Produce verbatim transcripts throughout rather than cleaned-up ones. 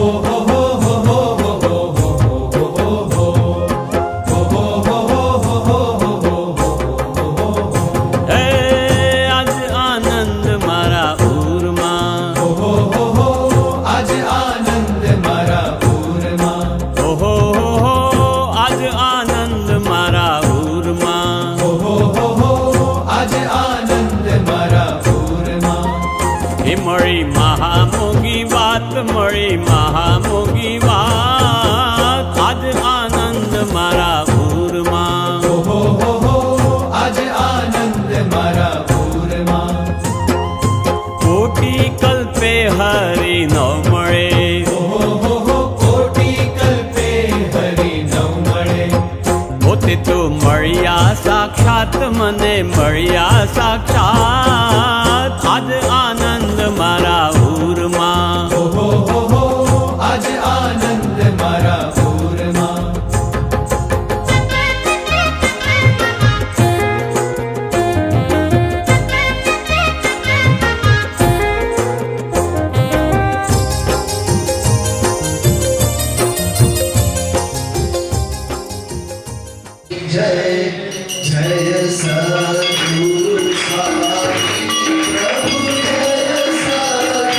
मळी महामोगी वात मळी महामोगी वात आज आनंद मारा उरमा हो हो हो आज आनंद मारा उरमा कोटी कल्पे हरि न मळे हो हो हो कोटी कल्पे हरि न मळे होते तो मळ्या साक्षात मने मळ्या साक्षात आज आनंद मारा उरमा हो हो हो हो आज आनंद मारा उरमा जय जय सद्गुरु साई प्रभु जय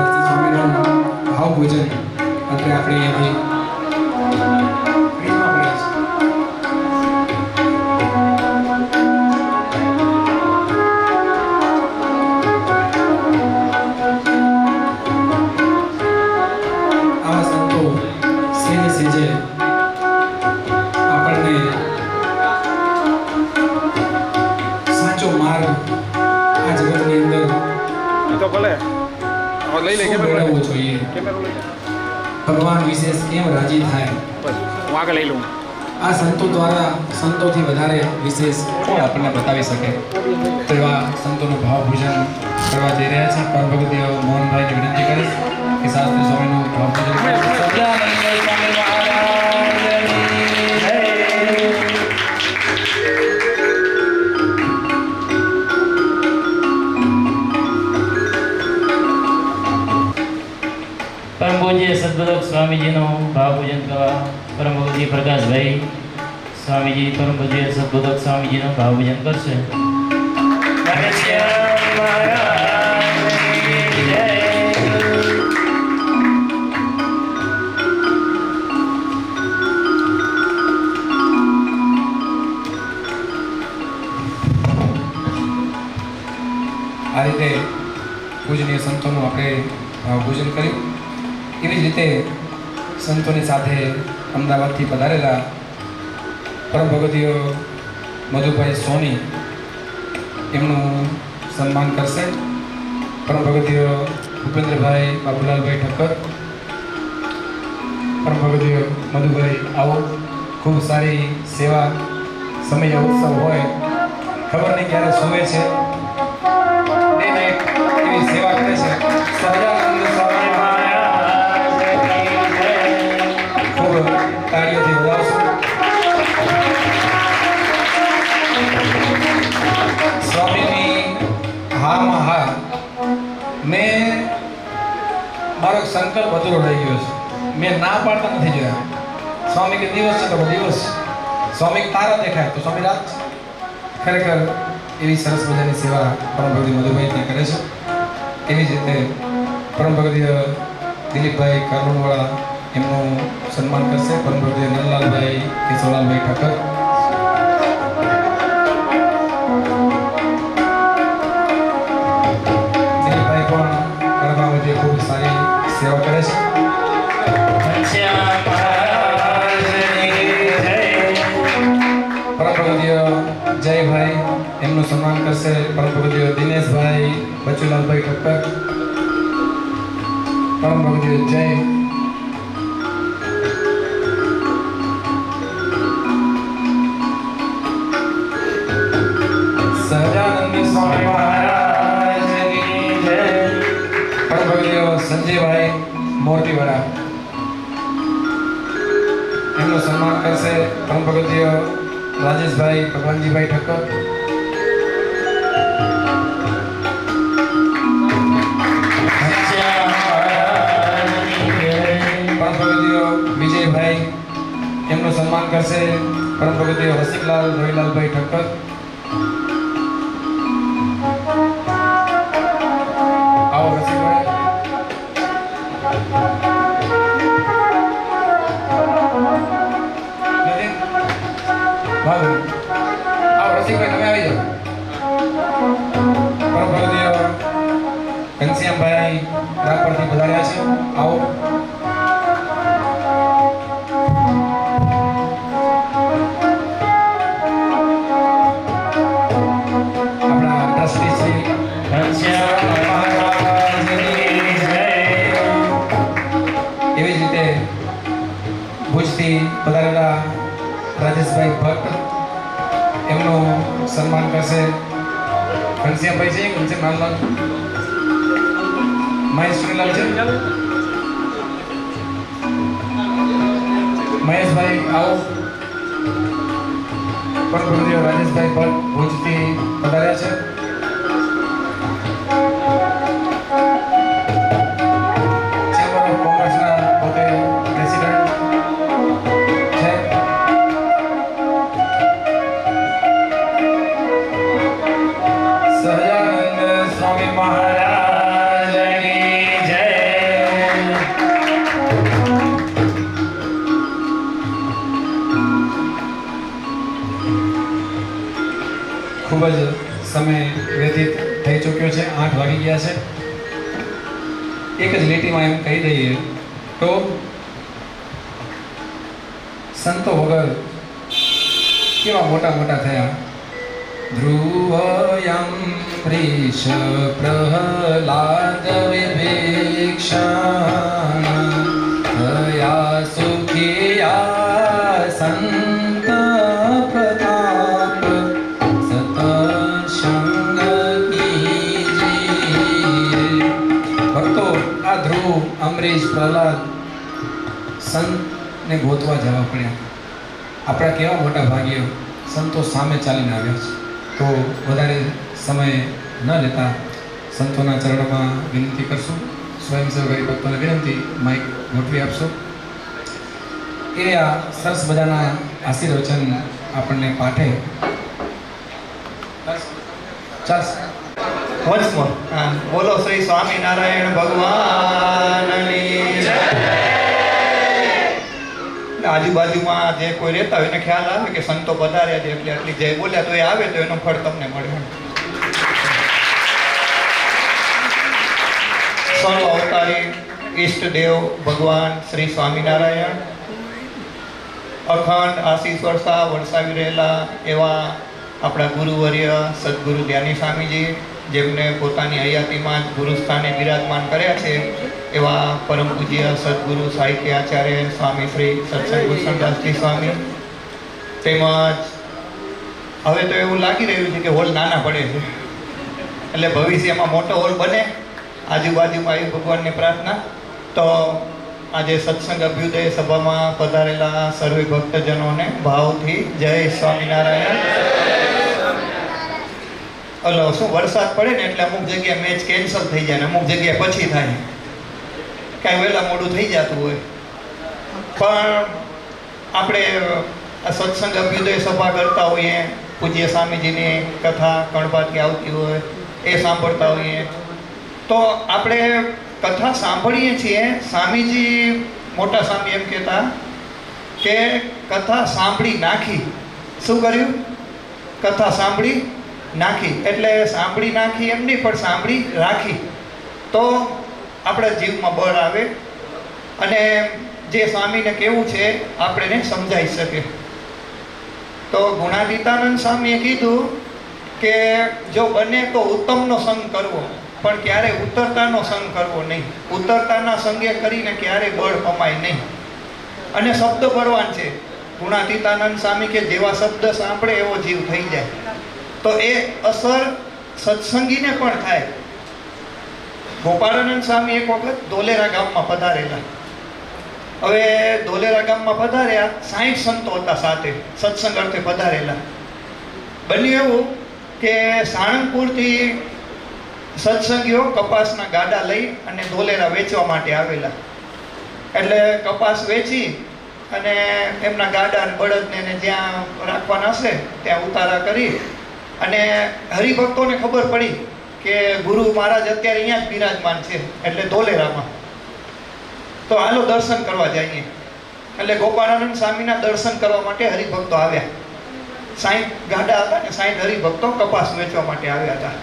ભક્તિ સ્વામીનું ભાવ ભોજન અત્રે આપણે અહીંયાથી ફ્રીમાં મળે છે. આવા સંતો સેજે સેજે આપણને સાચો માર્ગ આ જગતની અંદર તો ભલે લઈ લે કેમેરો મેળવવો જોઈએ. કેમેરો લઈ ભગવાન વિશેષ કેમ રાજી થાય? બસ હું આગળ લઈ લઉં. આ સંતો દ્વારા સંતોથી વધારે વિશેષ કોણ આપણને બતાવી શકે? તો એવા સંતોનું ભાવ ભોજન કરવા જઈ રહ્યા છે. પરમ ભગત મોહનભાઈને વિનંતી કરીશ કે શાસ્ત્રી સ્વામીનું ભાવ ભોજન કરે. સહજાનંદ સ્વામી મહારાજની જય. પરમ પૂજ્ય સદગુરુ સ્વામીજીનો ભાવ પૂજન કરવા પરમ પૂજ્ય પ્રકાશભાઈ સ્વામીજી પરમ પૂજ્ય સદગુરુ સ્વામીજીનો ભાવ પૂજન કરશે. આ રીતે પૂજનીય સંતોનું આપણે ભાવ પૂજન કર્યું. એવી જ રીતે સંતોની સાથે અમદાવાદથી પધારેલા પરમ ભગતીય મધુભાઈ સોની એમનું સન્માન કરશે. પરમ ભગતીય ભૂપેન્દ્રભાઈ બાબુલાલભાઈ ઠક્કર. પરમ ભગતીય મધુભાઈ આવો. ખૂબ સારી સેવા, સમય ઉત્સવ હોય ખબર નહીં ક્યારે સોવે છે ડે નાઇટ એવી સેવા કરે છે. સહજાનંદ સ્વામી ખૂબ તાળીઓથી વધાવશું. સ્વામીની હારમાં હાર. મેં મારો એક સંકલ્પ અધૂરો રહી ગયો છે. મેં ના પાડતા નથી જોયા. સ્વામી કે દિવસ છે તો દિવસ, સ્વામી તારા દેખાય તો સ્વામી રાત. ખરેખર એવી સરસ મજાની સેવા પરમ ભક્તિ મધુભાઈ ત્યાં કરે છે. એવી જ રીતે પરમ ભક્તિ દિલીપભાઈ કરણવાળા એમનું સન્માન કરશે. પરમ ભક્તિ નંદલાલભાઈ કેશવલાલભાઈ ઠક્કર. દિલીપભાઈ પણ ગરબામાં ખૂબ સારી સેવા કરે છે. પરમ ભક્તિ જયભાઈ એમનું સન્માન કરશે. પરમ ભક્તિ દિનેશભાઈ બચુલાલભાઈ ઠક્કર. પરમ ભક્તિ જય. સહજાનંદ સ્વામી મહારાજની જય. પરમ ભક્તિ સંજયભાઈ મોરટીવાળા એમનું સન્માન કરશે. પરમ ભક્તિ રાજેશભાઈ ભગવાનજીભાઈ ઠક્કર. પરમ ભગતીઓ વિજયભાઈ એમનું સન્માન કરશે. પરમ ભગતીઓ રસિકલાલ રવિલાલભાઈ ઠક્કર. આવો રસિકભાઈ. આવો રસિકભાઈ તમે આવી જાઓ. પરમ ભગતીઓ ઘનશ્યામભાઈ રાપરથી પધાર્યા છે. આવો. આપણા ટ્રસ્ટી શ્રી એવી જ રીતે ભુજથી પધારેલા રાજેશભાઈ ભટ્ટ એમનું સન્માન કરશે. ઘનશ્યામભાઈ છે. ઘનશ્યામ નામ મહેશ સુરેલાલ છે. મહેશભાઈ આવો. પરમ રાજેશભાઈ ભટ્ટ ભુજથી પધાર્યા છે. ચેમ્બર ઓફ કોમર્સના પોતે પ્રેસિડેન્ટ છે. સહજાનંદ સ્વામી મહારાજની જય. ખૂબ જ સમય વ્યતીત થઈ ચૂક્યો છે, આઠ વાગી ગયા છે. એક જ લીટીમાં એમ કહી દઈએ તો સંતો વગર કેવા મોટા મોટા થયા. ધ્રુવયમ પ્રીશ પ્રહલાદ વિભીક્ષણ હયા સુખિયા સંત પ્રતાપ સતસંગ કીજીએ. ભક્તો, આ ધ્રુવ, અમરીશ, પ્રહલાદ સંતને ગોતવા જવા પડ્યા. આપણા કેવા મોટા ભાગ્ય સંતો સામે ચાલીને આવ્યા છે. તો વધારે સમય ન લેતા સંતોના ચરણમાં વિનંતી કરશું. સ્વયંસેવક હરિભક્તોને વિનંતી, માઇક ગોઠવી આપશો. એ આ સરસ મજાના આશીર્વચન આપણને પાઠે. ચાલશે. Once more. બોલો શ્રી સ્વામિનારાયણ ભગવાનની જય. આજુબાજુમાં જે કોઈ રહેતા હોય એને ખ્યાલ આવે કે સંતો પધાર્યા છે એટલે આટલી જય બોલ્યા તો એ આવે તો એનું ફળ તમને મળે. સર્વ અવતારી ઈષ્ટદેવ ભગવાન શ્રી સ્વામિનારાયણ અખંડ આશીષ વર્ષા વરસાવી રહેલા એવા આપણા ગુરુવર્ય સદગુરુ ધ્યાની સ્વામીજી, જેમને પોતાની હયાતીમાં જ ગુરુ સ્થાને બિરાજમાન કર્યા છે, એવા પરમ પૂજ્ય સદગુરુ સાહિત્ય આચાર્ય સ્વામી શ્રી સત્સંગ ભૂષણદાસજી સ્વામી. તેમજ હવે તો એવું લાગી રહ્યું છે કે હોલ નાના પડે છે, એટલે ભવિષ્યમાં મોટો હોલ બને. આજુબાજુમાં એ ભગવાનની પ્રાર્થના. તો આજે સત્સંગ અભ્યુદય સભામાં પધારેલા સર્વે ભક્તજનોને ભાવથી જય સ્વામિનારાયણ. હલો, શું વરસાદ પડે ને એટલે અમુક જગ્યાએ મેચ કેન્સલ થઈ જાય ને અમુક જગ્યાએ પછી થાય, કાંઈ વહેલા મોડું થઈ જતું હોય. પણ આપણે આ સત્સંગ અભ્યુદય સભા કરતા હોઈએ, પૂજ્ય સ્વામીજીની કથા કણપાથી આવતી હોય એ સાંભળતા હોઈએ, તો આપણે કથા સાંભળીએ છીએ. સ્વામીજી, મોટા સ્વામી એમ કહેતા કે કથા સાંભળી નાખી. શું કર્યું? કથા સાંભળી નાખી. એટલે સાંભળી નાખી એમ નહીં, પણ સાંભળી રાખી તો આપણા જીવમાં બળ આવે અને જે સ્વામીને કેવું છે આપણને સમજાઈ શકે. તો ગુણાતીતાનંદ સ્વામીએ કીધું કે જો બને તો ઉત્તમનો સંગ કરવો, પણ ક્યારે ઉત્તરતાનો સંગ કરવો નહીં. ઉત્તરતાના સંગે કરીને ક્યારે બળ કમાય નહીં. અને શબ્દ બળવાન છે. ગુણાતીતાનંદ સ્વામી કે જેવા શબ્દ સાંભળે એવો જીવ થઈ જાય. તો એ અસર સત્સંગીને પણ થાય. ગોપાળાનંદ સ્વામી એક વખત ધોલેરા ગામમાં પધારેલા. હવે ધોલેરા ગામમાં પધાર્યા, સાઠ સંતો હતા સાથે સત્સંગ અર્થે પધારેલા. બન્યું એવું કે સાણંદપુરથી સત્સંગીઓ કપાસના ગાડા લઈ અને ધોલેરા વેચવા માટે આવેલા. એટલે કપાસ વેચી અને એમના ગાડા અને બળદને જ્યાં રાખવાના હશે ત્યાં ઉતારા કરી અને હરિભક્તોને ખબર પડી કે ગુરુ મહારાજ અત્યારે અહીંયા જ બિરાજમાન છે, એટલે ધોલેરામાં. તો હાલો દર્શન કરવા જઈએ. એટલે ગોપાળાનંદ સ્વામીના દર્શન કરવા માટે હરિભક્તો આવ્યા. સાઠ ગાડા હતા ને સાઠ હરિભક્તો કપાસ વેચવા માટે આવ્યા હતા.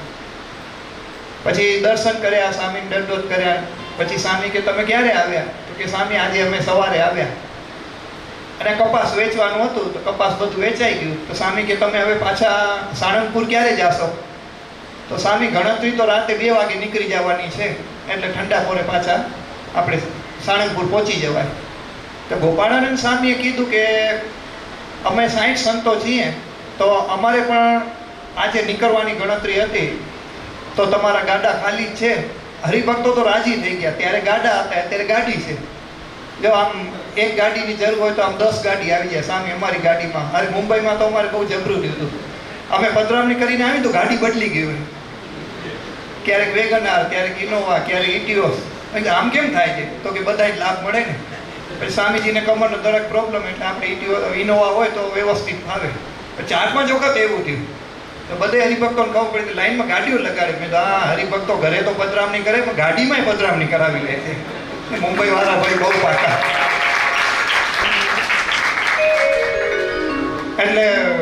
પછી દર્શન કર્યા, સ્વામીને દંડોત કર્યા. પછી સ્વામી કે તમે ક્યારે આવ્યા? તો કે સ્વામી આજે અમે સવારે આવ્યા અને કપાસ વેચવાનું હતું, તો કપાસ બધું વેચાઈ ગયું. તો સ્વામી કે તમે હવે પાછા સાણંદપુર ક્યારે જાશો? તો સ્વામી ગણતરી તો રાતે બે વાગે નીકળી જવાની છે, એટલે ઠંડા પોરે પાછા આપણે સાણંદપુર પહોંચી જવાય. તો ગોપાળાનંદ સ્વામીએ કીધું કે અમે સાઠ સંતો છીએ, તો અમારે પણ આજે નીકળવાની ગણતરી હતી, તો તમારા ગાડા ખાલી જ છે. હરિભક્તો તો રાજી થઈ ગયા. ત્યારે ગાડા હતા, અત્યારે ગાડી છે. જો આમ એક ગાડીની જરૂર હોય તો આમ દસ ગાડી આવી જાય. સ્વામી અમારી ગાડીમાં, અરે મુંબઈમાં તો અમારે બહુ જબરું થયું હતું. અમે પધરામણી કરીને આવી તો ગાડી બદલી ગઈ હોય. ક્યારેક વેગનાર, ક્યારેક ઇનોવા, ક્યારેક ઇટિયોસ. આમ કેમ થાય છે? તો કે બધાય લાભ મળે ને. પછી સ્વામીજીને કમરનો દરેક પ્રોબ્લેમ, એટલે આપણે ઇટિયો ઇનોવા હોય તો વ્યવસ્થિત ફાવે. ચાર પાંચ વખત એવું થયું. તો બધે હરિભક્તોને ખબર પડી, લાઈનમાં ગાડીઓ લગાડે. મેં તો આ હરિભક્તો ઘરે તો પધરામણી કરે, પણ ગાડીમાંય પધરામણી કરાવી લે છે. મુંબઈ વાળા ભાઈ બહુ પાકા. એટલે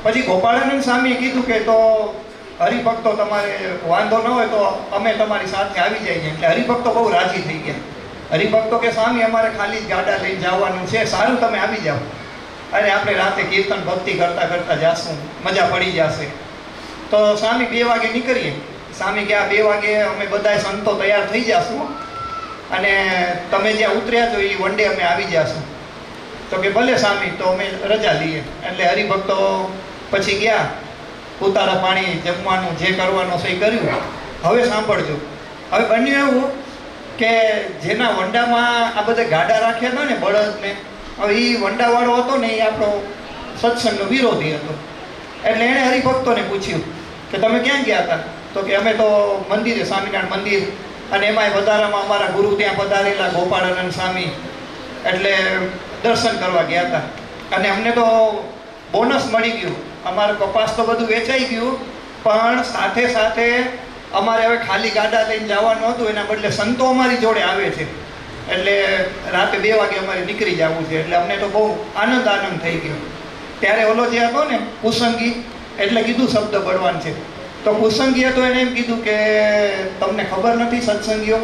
પછી ગોપાળાનંદ સ્વામીએ કીધું કે તો હરિભક્તો તમારે વાંધો ન હોય તો અમે તમારી સાથે આવી જઈએ. એટલે હરિભક્તો બહુ રાજી થઈ ગયા. હરિભક્તો કે સ્વામી અમારે ખાલી જ ગાડા લઈને જવાનું છે, સારું તમે આવી જાઓ, અને આપણે રાતે કીર્તન ભક્તિ કરતા કરતા જાશું, મજા પડી જશે. તો સ્વામી બે વાગે નીકળીએ. સ્વામી કે આ બે વાગે અમે બધા સંતો તૈયાર થઈ જશું અને તમે જ્યાં ઉતર્યા તો એ વન ડે અમે આવી જશું. તો કે ભલે સ્વામી, તો અમે રજા લઈએ. એટલે હરિભક્તો પછી ગયા, ઉતારા પાણી જમવાનું જે કરવાનું છે એ કર્યું. હવે સાંભળજો, હવે બન્યું એવું કે જેના વંડામાં આ બધા ગાડા રાખ્યા હતા ને બળદને, હવે એ વંડાવાળો હતો ને એ આપણો સત્સંગનો વિરોધી હતો. એટલે એણે હરિભક્તોને પૂછ્યું કે તમે ક્યાં ગયા હતા? તો કે અમે તો મંદિરે, સ્વામિનારાયણ મંદિર, અને એમાંય વધારામાં અમારા ગુરુ ત્યાં પધારેલા ગોપાળાનંદ સ્વામી, એટલે દર્શન કરવા ગયા હતા. અને અમને તો બોનસ મળી ગયું, અમારું કપાસ તો બધું વેચાઈ ગયું, પણ સાથે સાથે અમારે હવે ખાલી ગાડા લઈને જવાનું હતું, એના બદલે સંતો અમારી જોડે આવે છે. એટલે રાતે બે વાગે અમારે નીકળી જવું છે. એટલે અમને તો બહુ આનંદ આનંદ થઈ ગયો. ત્યારે ઓલો જે હતો ને કુસંગી, એટલે કીધું શબ્દ બળવાન છે. તો કુસંગી હતો, એને એમ કીધું કે તમને ખબર નથી સત્સંગીઓ,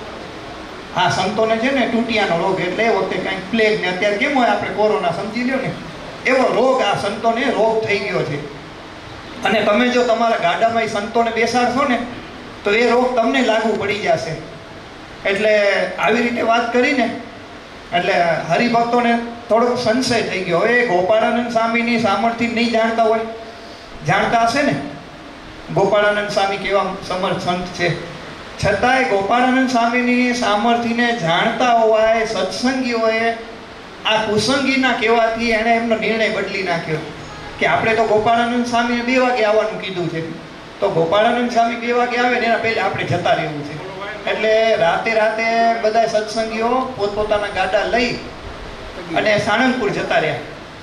હા સંતોને છે ને ટૂટિયાનો રોગ, એટલે એ વખતે કંઈક પ્લેગ ને અત્યારે કેમ હોય આપણે કોરોના સમજી લ્યો ને, એવો રોગ આ સંતોને રોગ થઈ ગયો છે. અને તમે જો તમારા ગાડામાં એ સંતોને બેસાડશો ને તો એ રોગ તમને લાગુ પડી જશે. એટલે આવી રીતે વાત કરીને એટલે હરિભક્તોને થોડોક સંશય થઈ ગયો. હવે ગોપાળાનંદ સ્વામીની સામર્થ્ય નહીં જાણતા હોય, જાણતા હશે ને ગોપાળાનંદ સ્વામી કેવા સમર્થ સંત છે, છતાંય ગોપાળાનંદ સ્વામીની સામર્થ્યને જાણતા હોવાય સત્સંગીઓએ આ કુસંગીના કહેવાથી એણે એમનો નિર્ણય બદલી નાખ્યો કે આપણે તો ગોપાળાનંદ સ્વામીને બે વાગે આવવાનું કીધું છે, તો ગોપાળાનંદ સ્વામી બે વાગે આવે ને એના પહેલા આપણે જતા રહેવું છે. એટલે રાતે રાતે બધા સત્સંગીઓ પોતપોતાના ગાડા લઈ અને સાણંદપુર જતા રહ્યા.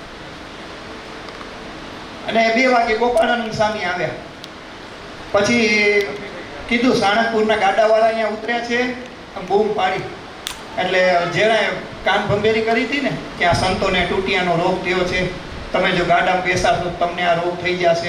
અને બે વાગે ગોપાળાનંદ સ્વામી આવ્યા. પછી કીધું સાણંદપુરના ગાડાવાળા અહીંયા ઉતર્યા છે, બૂમ પાડી. એટલે જેણે કાન ભંભેરી કરી હતી ને કે આ સંતોને ટૂટિયાનો રોગ થયો છે, તમે જો ગાડામાં બેસાડશો તમને આ રોગ થઈ જશે,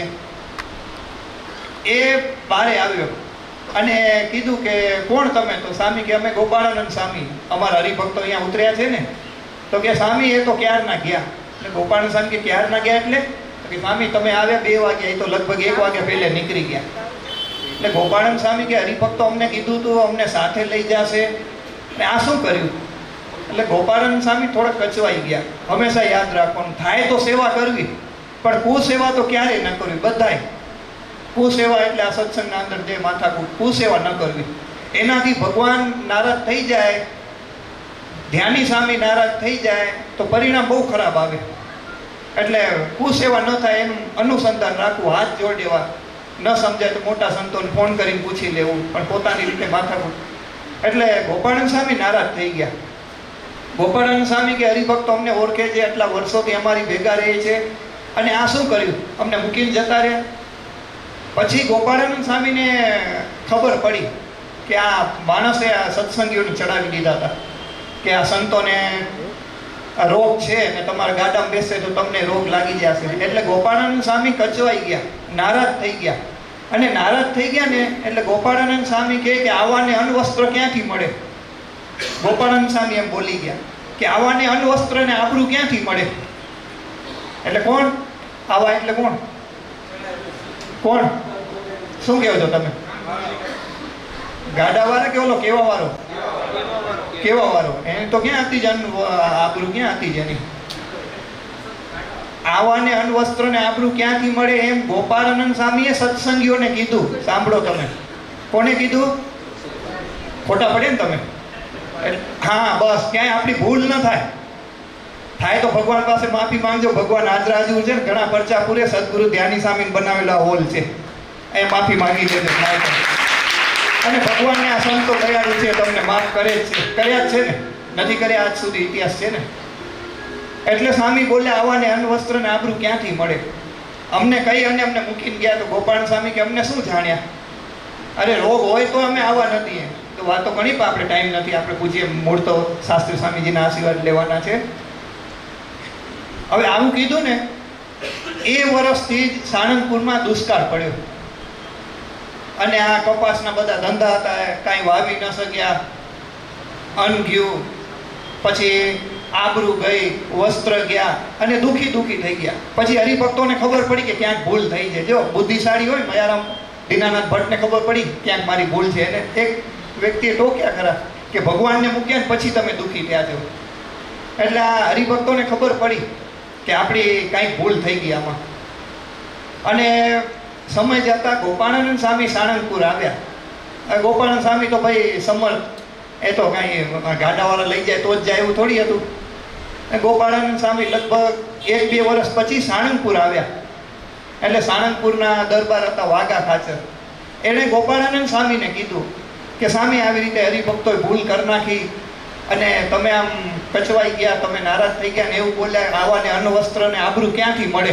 એ બારે આવ્યો અને કીધું કે કોણ તમે? તો સ્વામી કે અમે ગોપાળાનંદ સ્વામી, અમારા હરિભક્તો અહીંયા ઉતર્યા છે ને. તો કે સ્વામી એ તો ક્યારના ગયા. એટલે ગોપાળાનંદ સ્વામી કે ક્યારના ગયા? એટલે તો કે સ્વામી તમે આવ્યા બે વાગ્યા, એ તો લગભગ એક વાગ્યા પહેલે નીકળી ગયા. એટલે ગોપાળાનંદ સ્વામી કે હરિભક્તો અમને કીધું તું અમને સાથે લઈ જશે, અને આ શું કર્યું? એટલે ગોપાળાનંદ સ્વામી થોડા કચવાઈ ગયા. હંમેશા યાદ રાખવાનું, થાય તો સેવા કરવી, પણ કુસેવા તો ક્યારેય ન કરવી. બધાય કુસેવા એટલે આ સત્સંગના અંદર જે માથાકૂટ, કુસેવા ન કરવી. એનાથી ભગવાન નારાજ થઈ જાય, ધ્યાની સ્વામી નારાજ થઈ જાય તો પરિણામ બહુ ખરાબ આવે. એટલે કુસેવા ન થાય એનું અનુસંધાન રાખવું, હાથ જોડ દેવા, ન સમજાય તો મોટા સંતોને ફોન કરીને પૂછી લેવું, પણ પોતાની રીતે માથાકૂટ. એટલે ગોપાળાનંદ સ્વામી નારાજ થઈ ગયા. ગોપાળાનંદ સ્વામી કે હરિભક્તો અમને ઓળખે છે, એટલા વર્ષોથી અમારી ભેગા રહે છે, અને આ શું કર્યું? અમને મૂકીને જતા રહ્યા. પછી ગોપાળાનંદ સ્વામીને ખબર પડી કે આ માણસે આ સત્સંગીઓને ચડાવી દીધા હતા કે આ સંતોને રોગ છે ને તમારા ગાડામાં બેસે તો તમને રોગ લાગી જશે. એટલે ગોપાળાનંદ સ્વામી કચવાઈ ગયા, નારાજ થઈ ગયા. અને નારાજ થઈ ગયા ને એટલે ગોપાળાનંદ સ્વામી કહે કે આવાને અન્વસ્ત્ર ક્યાંથી મળે? ગોપાળાનંદ સ્વામી એમ બોલી ગયા કે આવાને અન્વસ્ત્ર ને આબરૂ ક્યાંથી મળે? એટલે કોણ આવા? એટલે કોણ? કોણ? શું કહો છો તમે? ગાડા વાળા કે ઓલો કેવા વાળો? કેવા વાળો? એને તો ક્યાં હતી જ આબરૂ, ક્યાં હતી જ એની? આવાને અન્વસ્ત્ર ને આબરૂ ક્યાંથી મળે એમ ગોપાળાનંદ સ્વામીએ સત્સંગીઓને કીધું. સાંભળો તમે, કોને કીધું? ખોટા પડે ને તમે? હા બસ, ક્યાંય આપણી ભૂલ ન થાય. થાય તો ભગવાન પાસે માફી માંગજો. ભગવાન હાજર હાજર છે ને, ઘણા પરચા પૂરે સદગુરુ ધ્યાની સ્વામી બનાવેલા હોલ છે, એ માફી માંગી લેજો. અને ભગવાનને આ સંતો દયાળુ છે, તમને માફ કરે જ છે, કર્યા જ છે ને, નથી કર્યા આજ સુધી ઇતિહાસ છે ને. એટલે સ્વામી બોલ્યા આવાને અન્વસ્ત્ર ને આબરૂ ક્યાંથી મળે? અમને કહી અને અમને મૂકીને ગયા. તો ગોપાલ સ્વામી કે અમને શું જાણ્યા? અરે રોગ હોય તો અમે આવા નથી. તો વાતો ઘણી, પણ આપણે ટાઈમ નથી, આપણે પૂછીએ. મૂળ તો શાસ્ત્રી સ્વામીજીના આશીર્વાદ લેવાના છે. હવે આવું કીધું ને એ વર્ષથી જ સાળંગપુરમાં દુષ્કાળ પડ્યો અને આ કપાસના બધા ધંધા હતા કાંઈ વાવી ન શક્યા, અન્ન ગયું, પછી આબરૂ ગઈ, વસ્ત્ર ગયા અને દુઃખી દુઃખી થઈ ગયા. પછી હરિભક્તોને ખબર પડી કે ક્યાંક ભૂલ થઈ છે. જો બુદ્ધિશાળી હોય મયારામ દીનાનાથ ભટ્ટને ખબર પડી ક્યાંક મારી ભૂલ છે, એને એક વ્યક્તિએ ટોક્યા ખરા કે ભગવાનને મૂક્યા ને પછી તમે દુઃખી થયા છો. એટલે આ હરિભક્તોને ખબર પડી કે આપણી કાંઈક ભૂલ થઈ ગઈ આમાં. અને સમય જતાં ગોપાળાનંદ સ્વામી સાળંગપુર આવ્યા. ગોપાળાનંદ સ્વામી તો ભાઈ સમર્થ, એ તો કાંઈ ગાડાવાળા લઈ જાય તો જ જાય એવું થોડી હતું. ગોપાળાનંદ સ્વામી લગભગ એક બે વર્ષ પછી સાળંગપુર આવ્યા. એટલે સાળંગપુરના દરબાર હતા વાઘા ખાચર. એણે ગોપાળાનંદ સ્વામીને કીધું કે સ્વામી આવી રીતે હરિભક્તોએ ભૂલ કરી નાખી અને તમે આમ કચવાઈ ગયા, તમે નારાજ થઈ ગયા ને એવું બોલ્યા, આવાને અન્ન વસ્ત્ર ને આબરૂ ક્યાંથી મળે?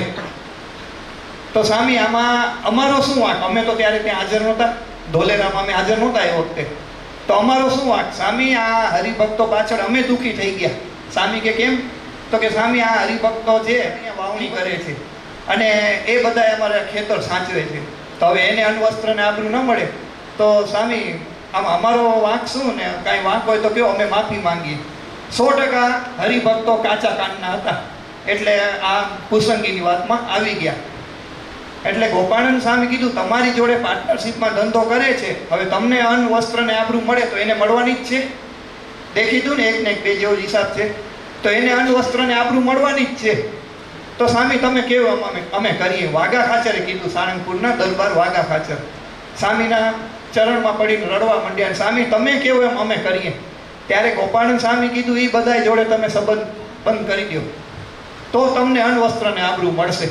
તો સ્વામી આમાં અમારો શું વાંક? અમે તો ત્યારે ત્યાં હાજર નહોતા, ધોલેરામાં અમે હાજર નહોતા એ વખતે. તો અમારો શું વાંક? સ્વામી આ હરિભક્તો પાછળ અમે દુઃખી થઈ ગયા. સ્વામી કે કેમ? તો કે સ્વામી આ હરિભક્તો છે અહીંયા વાવણી કરે છે અને એ બધા અમારા ખેતર સાચવે છે, તો હવે એને અન્ન વસ્ત્ર ને આબરૂ ન મળે તો સ્વામી આમાં અમારો વાંક શું? ને કાંઈ વાંક હોય તો કહો, અમે માફી માંગીએ. સો ટકા હરિભક્તો કાચા કાનના હતા એટલે આ કુસંગીની વાતમાં આવી ગયા. એટલે ગોપાળાનંદ સ્વામી કીધું તમારી જોડે પાર્ટનરશિપમાં ધંધો કરે છે, હવે તમને અન્ન વસ્ત્ર ને આબરૂ મળે તો એને મળવાની જ છે. દેખીતું ને એક ને એક બે જેવો હિસાબ છે, તો એને અન્ન વસ્ત્ર ને આબરૂ મળવાની જ છે. તો સ્વામી તમે કેવું અમે અમે કરીએ. વાઘા ખાચરે કીધું, સાળંગપુરના દરબાર વાઘા ખાચર સ્વામીના ચરણમાં પડીને રડવા માંડ્યા. સ્વામી તમે કેવું એમ અમે કરીએ. ત્યારે ગોપાળાનંદ સ્વામી કીધું એ બધા જોડે તમે સંબંધ બંધ કરી દો તો તમને અન્ન વસ્ત્ર ને આબરૂ મળશે.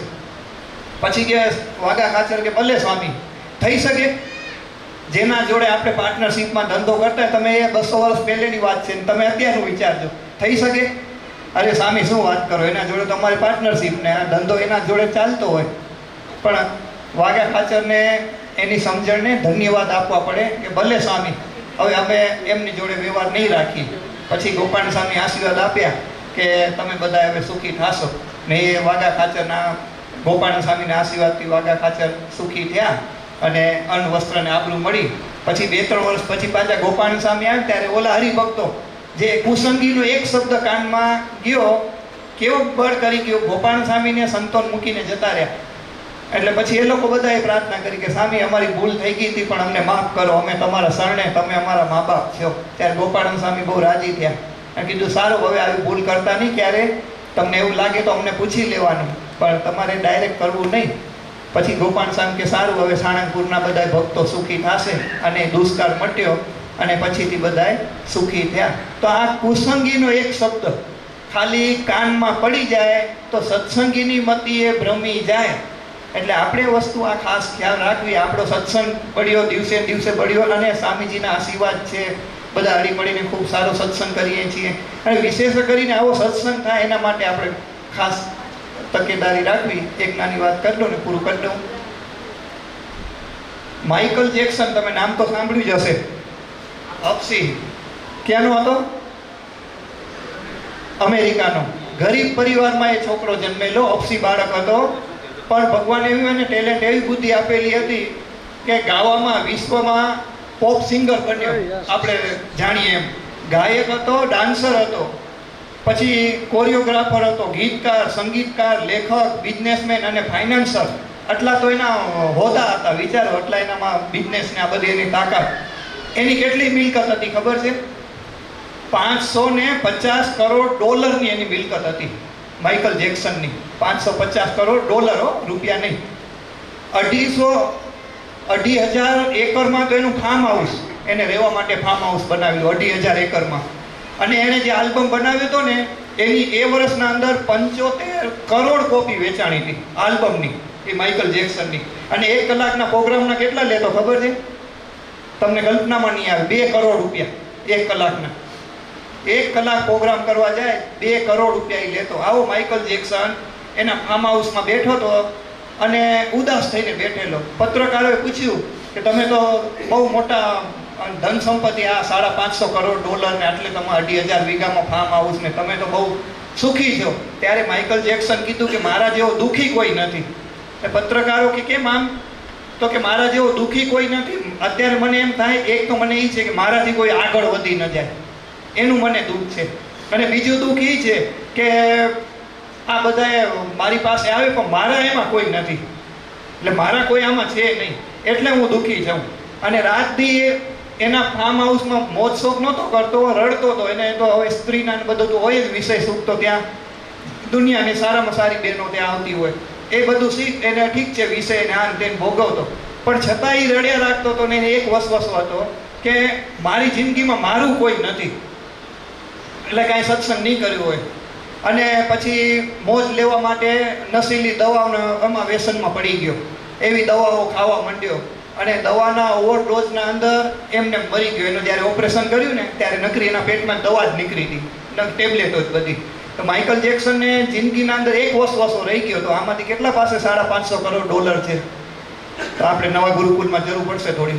પછી કે વાઘા ખાચર કે ભલે સ્વામી થઈ શકે, જેના જોડે આપણે પાર્ટનરશિપમાં ધંધો કરતા તમે એ બસો વર્ષ પહેલેની વાત છે ને તમે અત્યારનું વિચારજો, થઈ શકે? અરે સ્વામી શું વાત કરો, એના જોડે તો અમારી પાર્ટનરશિપ ને આ ધંધો એના જોડે ચાલતો હોય. પણ વાઘા ખાચરને એની સમજણને ધન્યવાદ આપવા પડે કે ભલે સ્વામી હવે અમે એમની જોડે વ્યવહાર નહીં રાખી. પછી ગોપાલ સ્વામી આશીર્વાદ આપ્યા કે તમે બધા હવે સુખી થશો ને એ વાઘા ખાચરના ગોપાલ સ્વામીના આશીર્વાદથી વાઘા ખાચર સુખી થયા અને અન્ન વસ્ત્ર ને આબરૂ મળી. પછી બે ત્રણ વર્ષ પછી પાછા ગોપાલ સ્વામી આવ્યા ત્યારે ઓલા હરિભક્તો જે કુસંગીનો એક શબ્દ કાનમાં ગયો કેવો બળ કરી ગયો, ગોપાલ સ્વામીને સંતોન મૂકીને જતા રહ્યા. એટલે પછી એ લોકો બધાએ પ્રાર્થના કરી કે સ્વામી અમારી ભૂલ થઈ ગઈ હતી પણ અમને માફ કરો, અમે તમારા શરણે, તમે અમારા મા બાપ છો. ત્યારે ગોપાલ સ્વામી બહુ રાજી થયા અને કીધું સારું હવે આવી ભૂલ કરતા નહીં, ક્યારે તમને એવું લાગે તો અમને પૂછી લેવાનું પણ તમારે ડાયરેક્ટ કરવું નહીં. પછી ગોપાલ સ્વામી કે સારું હવે સાળંગપુરના બધા ભક્તો સુખી થશે અને દુષ્કાળ મટ્યો અને પછીથી બધા સુખી થયા. તો આ કુસંગીનો એક શબ્દ ખાલી કાનમાં પડી જાય તો સત્સંગીની મતીએ ભ્રમી જાય. એટલે આપણે વસ્તુ આ ખાસ ખ્યાલ રાખવી. આપણો સત્સંગ બળ્યો, દિવસે દિવસે બળ્યો અને સ્વામીજીના આશીર્વાદ છે, બધા હળી મળીને ખૂબ સારો સત્સંગ કરીએ છીએ અને વિશેષ કરીને આવો સત્સંગ થાય એના માટે આપણે ખાસ તકેદારી રાખવી. એક નાની વાત કરી દઉં ને પૂરું કરી દઉં. માઇકલ જેક્સન, તમે નામ તો સાંભળ્યું જ હશે. અપસી ક્યાંનો હતો? અમેરિકાનો. ગરીબ પરિવારમાં એ છોકરો જન્મેલો, અપસી બાળક હતો. પણ ભગવાન એવી એને ટેલેન્ટ, એવી બુદ્ધિ આપેલી હતી કે ગાવામાં વિશ્વમાં પોપ સિંગર બન્યો. આપણે જાણીએ એમ ગાયક હતો, ડાન્સર હતો, પછી કોરિયોગ્રાફર હતો, ગીતકાર, સંગીતકાર, લેખક, બિઝનેસમેન અને ફાઇનાન્સર. આટલા તો એના હોદ્દા હતા. વિચારો આટલા એનામાં બિઝનેસ ને આ બધી એની તાકાત. એની કેટલી મિલકત હતી ખબર છે? પાંચસો ને પચાસ કરોડ ડોલરની એની મિલકત હતી માઇકલ જેક્સનની. પાંચસો પચાસ કરોડ ડોલરો, રૂપિયા નહીં. અઢીસો અઢી હજાર એકરમાં તો એનું ફાર્મ હાઉસ, એને રહેવા માટે ફાર્મ હાઉસ બનાવ્યું અઢી હજાર એકરમાં. અને એણે જે આલ્બમ બનાવ્યો હતો ને એની એ વર્ષના અંદર પંચોતેર કરોડ કોપી વેચાણી હતી આલ્બમની, એ માઇકલ જેક્સનની. અને એક કલાકના પ્રોગ્રામના કેટલા લેતો ખબર છે તમને? કલ્પનામાં નહીં આવે. બે કરોડ રૂપિયા એક કલાકના. એક કલાક પ્રોગ્રામ કરવા જાય બે કરોડ રૂપિયા એ લેતો. આવો માઇકલ જેક્સન એના ફાર્મ હાઉસમાં બેઠો હતો અને ઉદાસ થઈને બેઠેલો. પત્રકારોએ પૂછ્યું કે તમે તો બહુ મોટા ધન સંપત્તિ, આ સાડા પાંચસો કરોડ ડોલર ને આટલે તમે અઢી હજાર વીઘામાં ફાર્મ હાઉસ ને તમે તો બહુ સુખી છો. ત્યારે માઇકલ જેક્સન કીધું કે મારા જેવો દુઃખી કોઈ નથી. પત્રકારો કે કેમ આમ? તો કે મારા જેવો દુઃખી કોઈ નથી. અત્યારે મને એમ થાય, એક તો મને એ છે કે મારાથી કોઈ આગળ વધી ન જાય, એનું મને દુઃખ છે. અને બીજું દુઃખ એ છે કે આ બધાએ મારી પાસે આવે પણ મારા એમાં કોઈ નથી, એટલે મારા કોઈ આમાં છે નહીં, એટલે હું દુઃખી છું. અને રાતથી એના ફાર્મ હાઉસમાં મોજ શોખ નહોતો કરતો, રડતો હતો. એને તો હવે સ્ત્રીના બધું તો હોય જ વિષય સુખ, તો ત્યાં દુનિયાની સારામાં સારી બહેનો ત્યાં આવતી હોય, એ બધું શીખ એને ઠીક છે, વિષય ને આન તેને ભોગવતો, પણ છતાં એ રડ્યા રાખતો હતો. ને એને એક વસવસો હતો કે મારી જિંદગીમાં મારું કોઈ નથી, એટલે કાંઈ સત્સંગ નહીં કર્યું હોય. અને પછી મોજ લેવા માટે નશીલી દવાઓને આમાં વ્યસનમાં પડી ગયો, એવી દવાઓ ખાવા માંડ્યો અને દવાના ઓવરડોઝના અંદર એમને મરી ગયો. એનું જ્યારે ઓપરેશન કર્યું ને ત્યારે નકરી એના પેટમાં દવા જ નીકળી હતી, ટેબ્લેટો જ બધી. તો માઇકલ જેક્સનને જિંદગીના અંદર એક વસવસો રહી ગયો. તો આમાંથી કેટલા પાસે સાડા પાંચસો કરોડ ડોલર છે? તો આપણે નવા ગુરુકુલમાં જરૂર પડશે થોડી,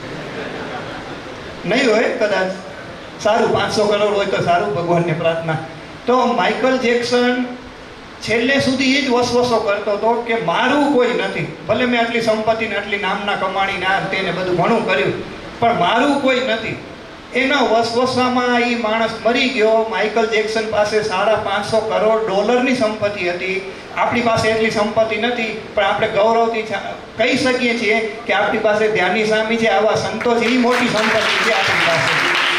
નહીં હોય કદાચ. સારું, પાંચસો કરોડ હોય તો સારું, ભગવાનને પ્રાર્થના. તો માઇકલ જેક્સન છેલ્લે સુધી એ જ વસવસો કરતો હતો કે મારું કોઈ નથી. ભલે મેં આટલી સંપત્તિ ને આટલી નામના કમાણી ના તેને બધું ઘણું કર્યું, પણ મારું કોઈ નથી. એના વસવસામાં એ માણસ મરી ગયો. માઇકલ જેક્સન પાસે સાડા પાંચસો કરોડ ડોલરની સંપત્તિ હતી. આપણી પાસે એટલી સંપત્તિ નથી, પણ આપણે ગૌરવથી કહી શકીએ છીએ કે આપણી પાસે ધ્યાની સ્વામી છે, આવા સંતો છે, એ મોટી સંપત્તિ છે આપણી પાસે.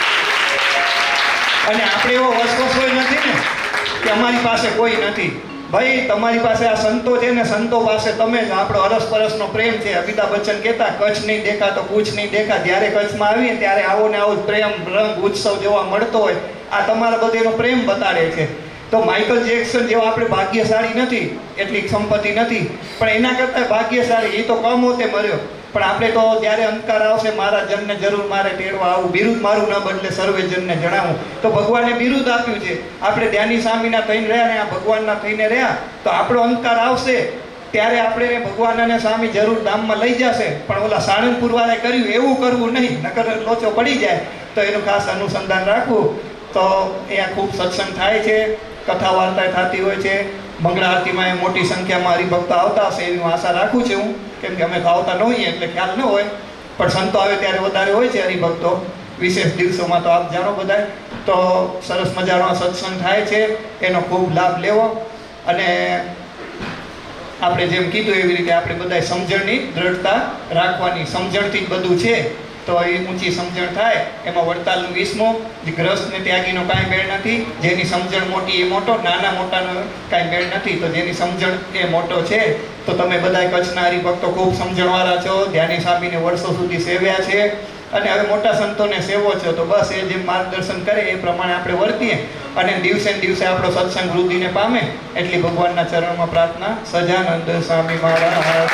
અને આપણે એવો વસવસો નથી ને કે અમારી પાસે કોઈ નથી. ભાઈ, તમારી પાસે આ સંતો છે ને, સંતો પાસે તમે જ. આપણો અરસપરસનો પ્રેમ છે. અમિતાભ બચ્ચન કહેતા, કચ્છ નહીં દેખા તો કુછ નહીં દેખા. જ્યારે કચ્છમાં આવીએ ત્યારે આવો ને આવો પ્રેમ, રંગ, ઉત્સવ જોવા મળતો હોય. આ તમારા બધેનો પ્રેમ બતાડે છે. તો માઇકલ જેક્સન જેવા આપણે ભાગ્યશાળી નથી, એટલી સંપત્તિ નથી, પણ એના કરતાં ભાગ્યશાળી. એ તો કમોતે મર્યો, પણ આપણે તો જ્યારે અંધકાર આવશે, મારા જનને જરૂર મારે તેડવા આવું, બિરુદ મારું ન બદલે સર્વે જનને જણાવું. તો ભગવાને બિરુદ આપ્યું છે. આપણે ધ્યાની સ્વામીના થઈને રહ્યા ને આ ભગવાનના થઈને રહ્યા, તો આપણો અંધકાર આવશે ત્યારે આપણે ભગવાન અને સ્વામી જરૂર ધામમાં લઈ જશે. પણ ઓલા સાળંગપુર વાળાએ કર્યું એવું કરવું નહીં, નકર લોચો પડી જાય. તો એનું ખાસ અનુસંધાન રાખવું. તો અહીંયા ખૂબ સત્સંગ થાય છે, કથા વાર્તા થતી હોય છે. મંગળા આરતીમાં એ મોટી સંખ્યામાં હરિભક્તો આવતા હશે એવી હું આશા રાખું છું, કેમ કે અમે તો આવતા ન હોઈએ એટલે ખ્યાલ ન હોય, પણ સંતો આવે ત્યારે વધારે હોય છે હરિભક્તો, વિશેષ દિવસોમાં તો આપ જાણો બધા. તો સરસ મજાનો સત્સંગ થાય છે, એનો ખૂબ લાભ લેવો. અને આપણે જેમ કીધું એવી રીતે આપણે બધા સમજણની દ્રઢતા રાખવાની. સમજણથી જ બધું છે, તો એ ઊંચી સમજણ થાય. એમાં વડતાલનું વીસમો, જે ગ્રસ્ત ને ત્યાગીનો કાંઈ મેળ નથી. જેની સમજણ મોટી એ મોટો, નાના મોટાનો કાંઈ મેળ નથી. તો જેની સમજણ એ મોટો છે. તો તમે બધા કચ્છના હરિભક્તો ખૂબ સમજણવાળા છો, ધ્યાની સ્વામીને વર્ષો સુધી સેવ્યા છે અને હવે મોટા સંતોને સેવો છો. તો બસ એ જે માર્ગદર્શન કરે એ પ્રમાણે આપણે વર્તીએ અને દિવસે ને દિવસે આપણો સત્સંગ વૃદ્ધિને પામે એટલી ભગવાનના ચરણમાં પ્રાર્થના. સજાનંદ સ્વામી મહારાજ.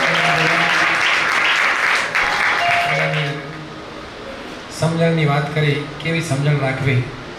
સમજણની વાત કરી, કેવી સમજણ રાખવી,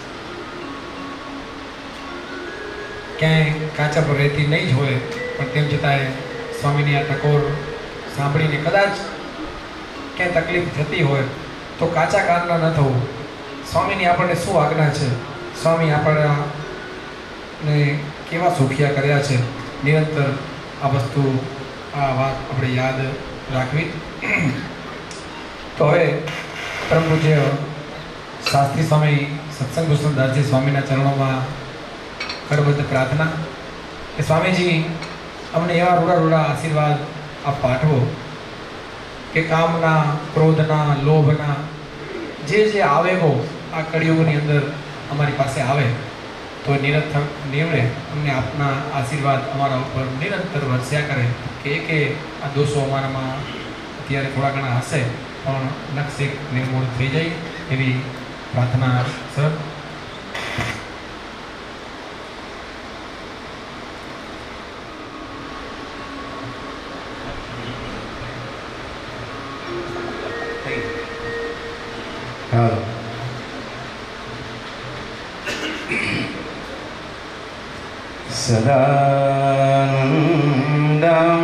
ક્યાંય કાચા પર રહેતી નહીં જ હોય, પણ તેમ છતાંય સ્વામીની આ ટકોર સાંભળીને કદાચ ક્યાંય તકલીફ થતી હોય તો કાચા કાનના ન થવું. સ્વામીની આપણને શું આજ્ઞા છે, સ્વામી આપણને કેવા સુખિયા કર્યા છે, નિરંતર આ વસ્તુ, આ વાત આપણે યાદ રાખવી. તો હવે પરમ પૂજ્ય શાસ્ત્રી સ્વામી સત્સંગ ભૂષણદાસજી સ્વામીના ચરણોમાં કરબદ્ધ પ્રાર્થના કે સ્વામીજી અમને એવા રૂડા રૂડા આશીર્વાદ આપ પાઠવો કે કામના, ક્રોધના, લોભના જે જે આવેગો આ કળિયુગની અંદર અમારી પાસે આવે તો નિરંતર નિવડે. અમને આપના આશીર્વાદ અમારા ઉપર નિરંતર વરસ્યા કરે કે એકે આ દોષો અમારામાં અત્યારે થોડા ઘણા હશે પણ નક્ષિક નિર્મૂળ થઈ જાય એવી પ્રાર્થના સર. હા, સદાનંદં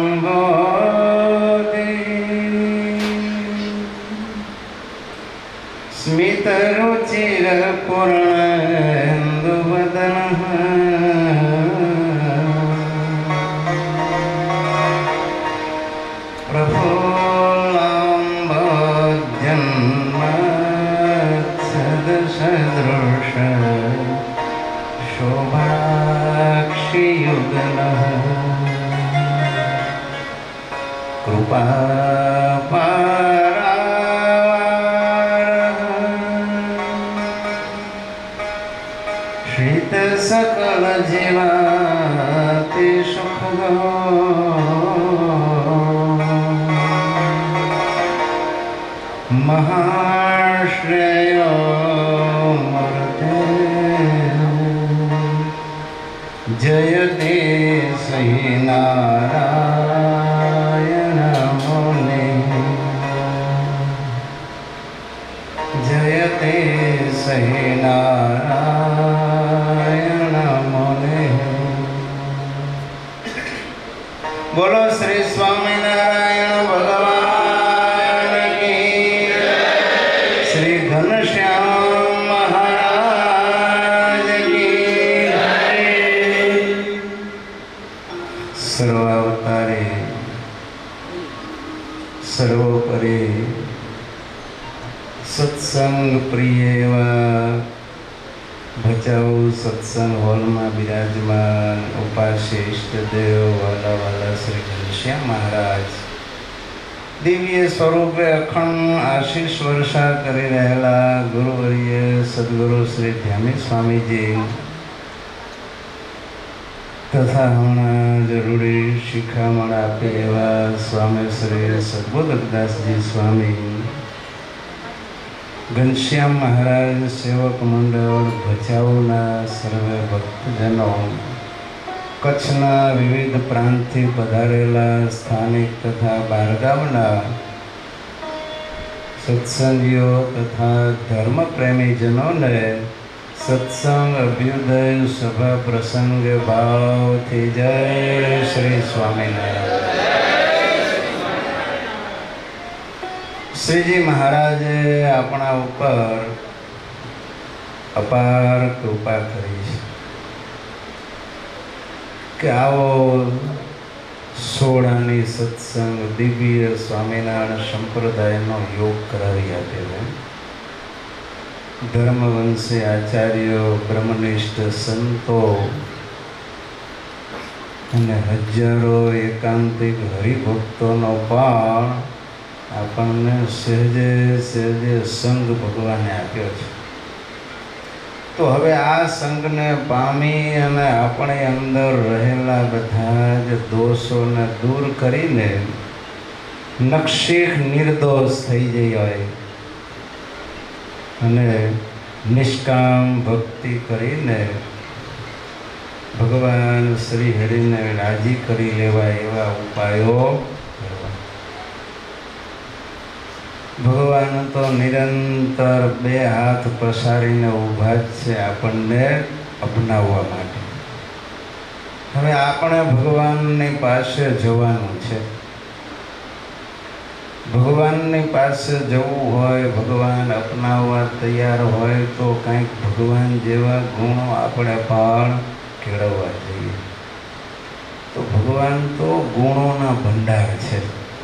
स्मितरुचिरपूर्णेन्दुवदनः शीत सकल जीवाति सुख महाश्रेय मरते जयते सही नारायण मुनि जयते सही नारायण मुनि। बोलो श्री स्वामीनारायण भगवान की, श्री घनश्याम महाराज की। सर्वावतारे सर्वोपरि सत्संग प्रिय एवं भचाऊ सत्संग हॉल में विराजमान उपास्य इष्टदेव वाला वाला श्री घनश्याम महाराज दिव्य स्वरूपे अखंड आशीष वर्षा करी रहेला गुरुवर्य सद्गुरु श्री ध्यानी स्वामी जी तथा हमारा जरूरी शिखामण आपे एवा स्वामी श्री सद्बोधकदास जी स्वामी घनश्याम महाराज सेवक मंडल भचाऊना सर्वे भक्तजनों कच्छना विविध प्रांतथी पधारेला स्थानिक तथा बारगामना सत्संगियों तथा धर्म प्रेमी जनों ने सत्संग अभ्युदय सभा प्रसंग भाव थी जय श्री स्वामीनारायण। श्रीजी महाराजे अपना ऊपर अपार कृपा करी कि आओ सोळानी सत्संग दिव्य स्वामीनारायण संप्रदायनो योग करावी आपे। धर्मवंशी आचार्यों ब्रह्मनिष्ठ संतो अने हजारों एकांतिक हरिभक्तों पण આપણને સહેજે સહેજે સંગ ભગવાને આપ્યો છે। તો હવે આ સંગને પામી અને આપણે અંદર રહેલા બધા જ દોષોને દૂર કરીને નક્ષીખ નિર્દોષ થઈ જઈ હોય અને નિષ્કામ ભક્તિ કરીને ભગવાન શ્રી હરિને રાજી કરી લેવા એવા ઉપાયો કરવા। भगवान तो निरंतर बे हाथ पसारीने ऊभा ज छे आपणने अपनाववा माटे। हवे आपणे भगवाननी पासे जवानुं छे। भगवाननी पासे जवुं होय भगवान अपनाववा तैयार होय तो कंईक भगवान जेवा गुणो आपणे पण केळववा जोईए। तो भगवान तो गुणोना भंडार छे।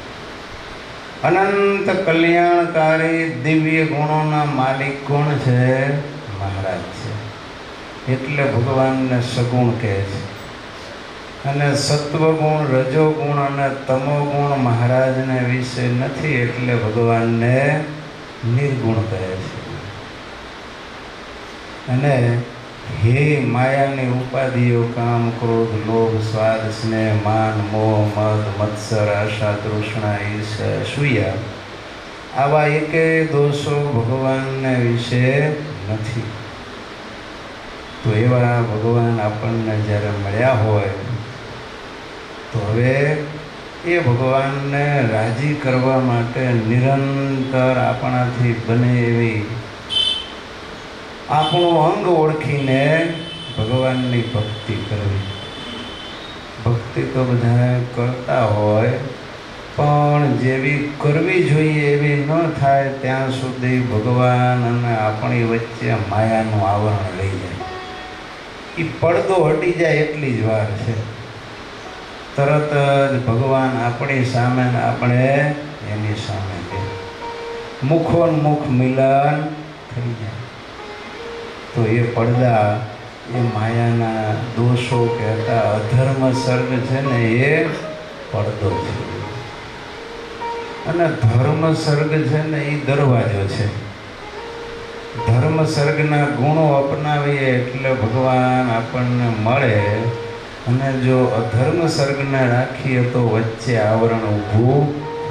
अनंत कल्याणकारी दिव्य गुणों मालिक कोण है? महाराज है। एटले भगवान ने सगुण कहे छे अने सत्वगुण रजोगुण अने तमोगुण महाराज ने विषय नहीं एटले भगवान ने निर्गुण कहे छे। अने हे मायानी उपाधिओ काम क्रोध लोभ स्वाद स्नेह मान मोह मद मत्सर आशा तृष्णा ईर्ष्या असूया आवा एके दोषो भगवान ने विषे नथी। तो एवा भगवान आपने ज्यारे मळ्या होय तो हवे ए भगवान ने राजी करवा माटे निरंतर आपणाथी बने एवी આપણું અંગ ઓળખીને ભગવાનની ભક્તિ કરવી। ભક્તિ તો બધા કરતા હોય પણ જેવી કરવી જોઈએ એવી ન થાય ત્યાં સુધી ભગવાન અને આપણી વચ્ચે માયાનું આવરણ રહી જાય। એ પડદો હટી જાય એટલી જ વાર છે। તરત જ ભગવાન આપણી સામે ને આપણે એની સામે મુખોન્મુખ મિલન થઈ જાય। तो ये પડદા ये मायाना दोषों कहता अधर्म सर्ग है ने ये પડદો है। અને ધર્મ સર્ગ છે ને એ દરવાજો છે. ધર્મ સર્ગના ગુણો અપનાવીએ એટલે ભગવાન આપણને મળે, અને જો અધર્મ સર્ગને રાખીએ તો વચ્ચે આવરણ ઊભું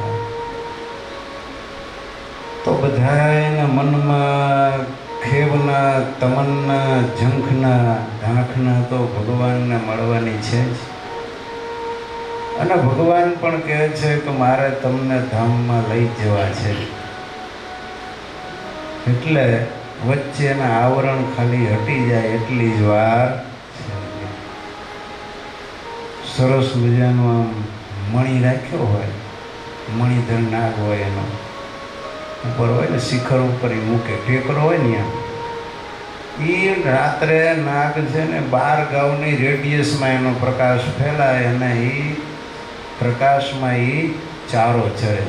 તો બધાના મનમાં ખેવના, તમન્ના, ઝંખના, ઢાંખના તો ભગવાનને મળવાની છે જ. અને ભગવાન પણ કહે છે કે મારે તમને ધામમાં લઈ જવા છે. એટલે વચ્ચેના આવરણ ખાલી હટી જાય એટલી જ વાર. સરસ મજાનો આમ મણી રાખ્યો હોય, મણીધર નાગ હોય, એનો ઉપર હોય ને શિખર ઉપર એ મૂકે, ટેકરો હોય ને આમ, એ રાત્રે નાગ છે ને બાર ગાઉની રેડિયસમાં એનો પ્રકાશ ફેલાય અને એ પ્રકાશમાં એ ચારો ચરે.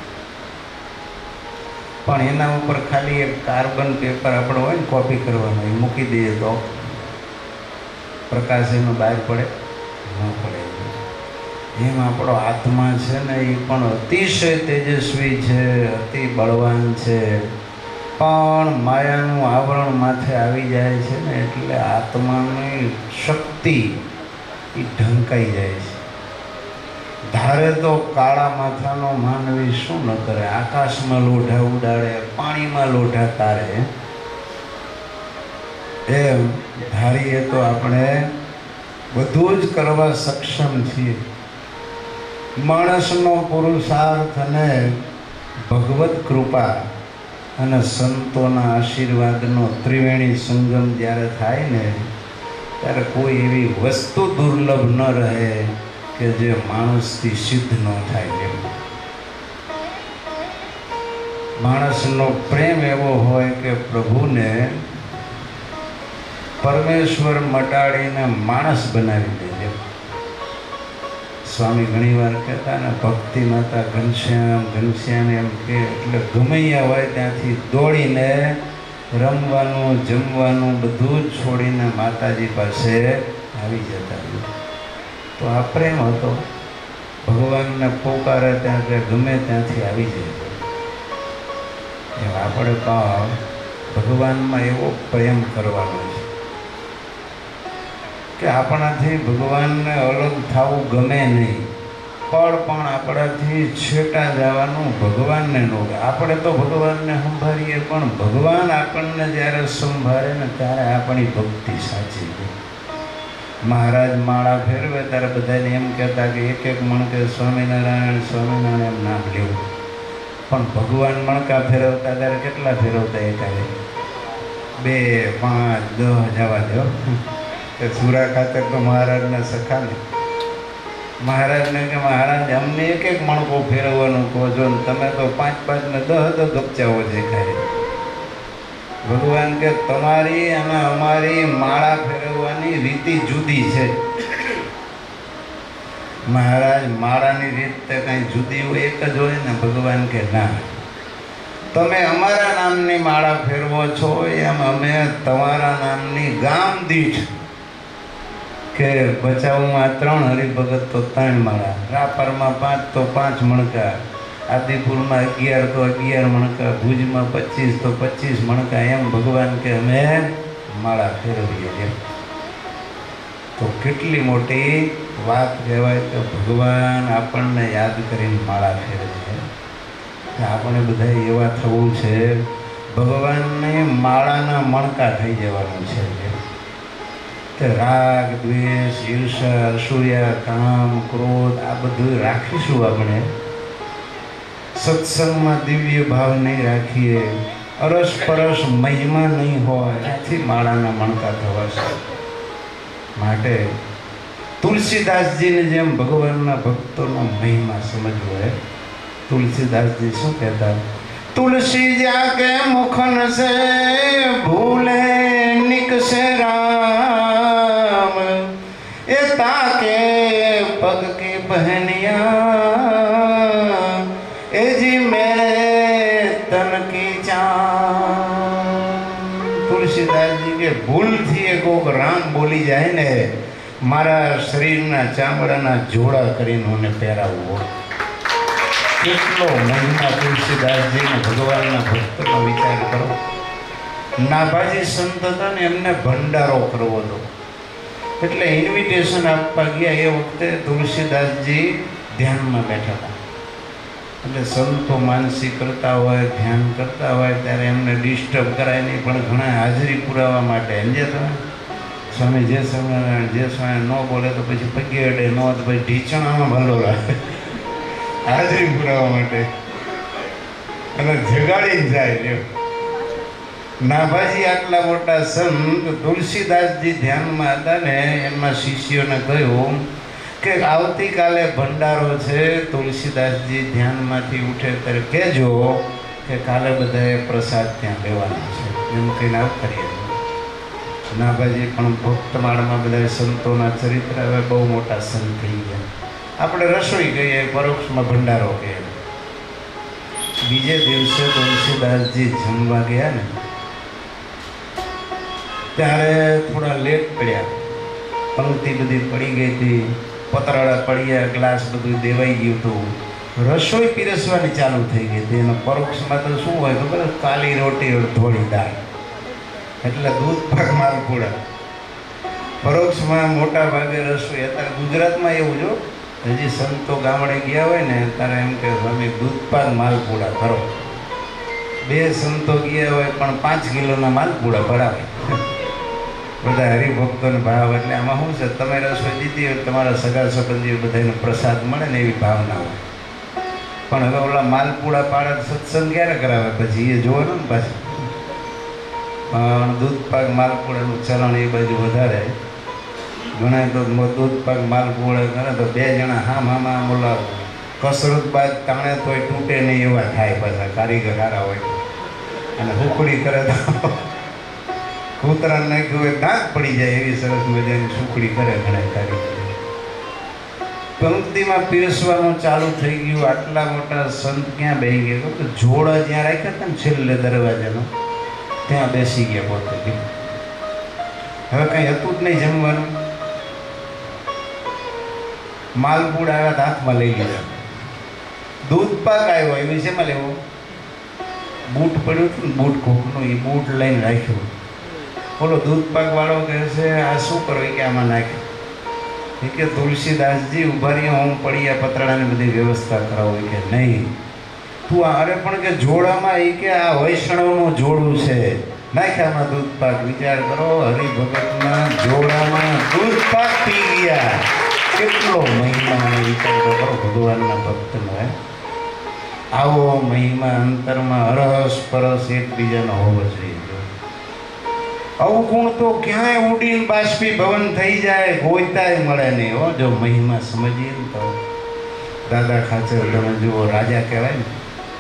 પણ એના ઉપર ખાલી એક કાર્બન પેપર આપણો હોય ને કોપી કરવાનો, એ મૂકી દઈએ તો પ્રકાશ એનો બહાર પડે ન પડે. એમ આપણો આત્મા છે ને એ પણ અતિશય તેજસ્વી છે, અતિ બળવાન છે, પણ માયાનું આવરણ માથે આવી જાય છે ને એટલે આત્માની શક્તિ એ ઢંકાઈ જાય છે. ધારે તો કાળા માથાનો માનવી શું ન કરે, આકાશમાં લોઢા ઉડાડે, પાણીમાં લોઢા તારે. એમ ધારીએ તો આપણે બધું જ કરવા સક્ષમ છીએ. માણસનો પુરુષાર્થ અને ભગવત કૃપા અને સંતોના આશીર્વાદનો ત્રિવેણી સંગમ જ્યારે થાય ને ત્યારે કોઈ એવી વસ્તુ દુર્લભ ન રહે કે જે માણસથી સિદ્ધ ન થાય. માણસનો પ્રેમ એવો હોય કે પ્રભુને પરમેશ્વર મટાડીને માણસ બનાવી દે. સ્વામી ઘણી વાર કહેતા ને, ભક્તિ માતા ઘનશ્યામ ઘનશ્યામ એમ કે એટલે ગમૈયા હોય ત્યાંથી દોડીને રમવાનું, જમવાનું બધું જ છોડીને માતાજી પાસે આવી જતા. તો આ પ્રેમ હતો. ભગવાનને પોકારે ત્યાં કે ગમે ત્યાંથી આવી જાય. એમ આપણે પણ ભગવાનમાં એવો પ્રેમ કરવાનો છે કે આપણાથી ભગવાનને અલગ થવું ગમે નહીં, પણ પણ આપણાથી છેટા જવાનું ભગવાનને ન ગમે. આપણે તો ભગવાનને સંભાળીએ, પણ ભગવાન આપણને જ્યારે સંભાળે ને ત્યારે આપણી ભક્તિ સાચી છે. મહારાજ માળા ફેરવે ત્યારે બધાને એમ કહેતા કે એક એક મણકે સ્વામિનારાયણ સ્વામિનારાયણ એમ નામ લેવું, પણ ભગવાન મણકા ફેરવતા ત્યારે કેટલા ફેરવતા? એકાદે બે, પાંચ, દસ જવા દો. સુરા ખાતર તો મહારાજના સખા ને મહારાજને કે મહારાજ અમને એક એક મણકો ફેરવવાનું કહો છો ને તમે તો પાંચ પાંચ ને દસ દસ ગપચાઓ દેખાય. ભગવાન કે તમારી અને અમારી માળા ફેરવવાની રીતિ જુદી છે. મહારાજ માળાની રીત તો કંઈ જુદી હોય, એક જ હોય ને? ભગવાન કે ના, તમે અમારા નામની માળા ફેરવો છો એમ અમે તમારા નામની ગામ દીઠ કે બચાવમાં ત્રણ, હરિભગત તો ત્રણ માળા, રાપરમાં પાંચ તો પાંચ મણકા, આદિપુરમાં અગિયાર તો અગિયાર મણકા, ભુજમાં પચીસ તો પચીસ મણકા. એમ ભગવાન કે અમે માળા ફેરવીએ છીએ. તો કેટલી મોટી વાત કહેવાય કે ભગવાન આપણને યાદ કરીને માળા ફેરવે છે. આપણે બધા એવા થવું છે, ભગવાનને માળાના મણકા થઈ જવાનું છે. રાગ, દ્વેષ, ઈર્ષા, અસૂયા, કામ, ક્રોધ આ બધું રાખીશું. આપણે સત્સંગમાં દિવ્ય ભાવ નહીં રાખીએ, અરસ પરસ મહિમા નહીં હોય, આથી માળાના મણકા થવાશે. માટે તુલસીદાસજીને જેમ ભગવાનના ભક્તોનો મહિમા સમજવો હોય. तुलसीदास जी शू कहता, तुलसी जाके मुखन से भूले निकसे राम, ए ताके पग की बहनिया ए जी मेरे तन की चान। तुलसीदास जी के भूल थी कोक राम बोली जाए ने मारा शरीर ना चामड़ा ना जोड़ा करीने उन्हें पहरावो। કેટલો મહિમા તુલસીદાસજીને ભગવાનના ભક્તનો વિચાર કરો. નાભાજી સંત હતા ને એમને ભંડારો કરવો હતો એટલે ઇન્વિટેશન આપવા ગયા. એ વખતે તુલસીદાસજી ધ્યાનમાં બેઠા હતા. એટલે સંતો માનસી કરતા હોય, ધ્યાન કરતા હોય ત્યારે એમને ડિસ્ટર્બ કરાય નહીં, પણ ઘણા હાજરી પુરાવા માટે સમજે તમે સ્વામી જે સ્વામિનારાયણ જે સ્વામી ન બોલે તો પછી પગે અડે, ન તો પછી ઢીચણામાં ભલો રાખે હાજરી પુરાવા માટે અને જગાડીને જાય. નાભાજી આટલા મોટા સંત તુલસીદાસજી ધ્યાનમાં હતા ને એમના શિષ્યોને કહ્યું કે આવતીકાલે ભંડારો છે, તુલસીદાસજી ધ્યાનમાંથી ઉઠે ત્યારે કહેજો કે કાલે બધાએ પ્રસાદ ત્યાં લેવાનો છે. એમ કહીને આવકારીએ. નાભાજી પણ ભક્તમાળમાં બધા સંતોના ચરિત્ર હવે બહુ મોટા સંત થઈ ગયા. આપણે રસોઈ કહીએ, પરોક્ષમાં ભંડારો કહીએ. બીજે દિવસે તુલસીદાસજી જમવા ગયા ને ત્યારે થોડા લેટ પડ્યા. પંક્તિ બધી પડી ગઈ હતી, પતરાળા પડ્યા, ગ્લાસ બધું દેવાઈ ગયું હતું. રસોઈ પીરસવાની ચાલુ થઈ ગઈ હતી. એનો પરોક્ષમાં તો શું હોય ખબર? કાલી રોટી થોડી દાળ, એટલે દૂધ પાક માલપુડા. પરોક્ષમાં મોટા ભાગે રસોઈ. અત્યારે ગુજરાતમાં એવું જો હજી સંતો ગામડે ગયા હોય ને ત્યારે એમ કે સ્વામી દૂધ પાક માલપુડા કરો. બે સંતો ગયા હોય પણ પાંચ કિલોના માલપુડા ભરાવે. બધા હરિભક્તોનો ભાવ. એટલે આમાં શું છે, તમે રસોઈ દીધી હોય તમારા સગા સંબંધીઓ બધાનો પ્રસાદ મળે ને એવી ભાવના હોય. પણ હવે ઓલા માલપુડા પાડે સત્સંગ ક્યારે કરાવે પછી એ જોવાનું ને પાછું. પણ દૂધ પાક માલપુડાનું ચલણ એ બાજુ વધારે. ઘણા તો દૂધ પાક માલપુડા કરે તો બે જણા હામ હામાં ઓલા કસરત બાદ તાણે તોય તૂટે નહીં એવા થાય. પાછા કારીગર સારા હોય અને હુકડી કરે તો કૂતરા નાખ્યું હોય દાંત પડી જાય એવી સરસ મજાની સુખડી કરે ઘણા કારીગર. પંક્તિમાં પીરસવાનું ચાલુ થઈ ગયું. આટલા મોટા સંત ક્યાં બેસી ગયા કે જોડા જ્યાં રાખ્યા હતા ને છેલ્લે દરવાજાનો ત્યાં બેસી ગયા પોતે. હવે કંઈ હતું જ નહીં જમવાનું. માલપુડા આવ્યા હાથમાં લઈ લીધા. દૂધ પાક આવ્યો એવી શેમાં લેવો? બૂટ પડ્યું હતું ને બૂટ કોકનું, એ બૂટ લઈને રાખ્યું. બોલો દૂધ પાક વાળો કહે છે આ શું કરો? કે આમાં નાખ્યું. એ કે તુલસીદાસજી ઉભા રહી, હું પડિયા પતરાળાની બધી વ્યવસ્થા કરાવું. કે નહીં તું અરે પણ કે જોડામાં એ કે આ વૈષ્ણવનું જોડું છે, નાખ્યામાં દૂધ પાક. વિચાર કરો, હરિભગતના જોડામાં દૂધ પાક પી ગયા. કેટલો મહિમા અને વિચાર કરો ભગવાનના ભક્તનો. હે આવો મહિમા અંતરમાં અરસ પરસ એકબીજાનો હોવો જોઈએ. અવગુણ તો ક્યાંય ઉડીને બાષ્પીભવન થઈ જાય, ગોયતાય મળે નહીં. હો જો મહિમા સમજીએ ને તો દાદા ખાચર તમે જુઓ, રાજા કહેવાય ને.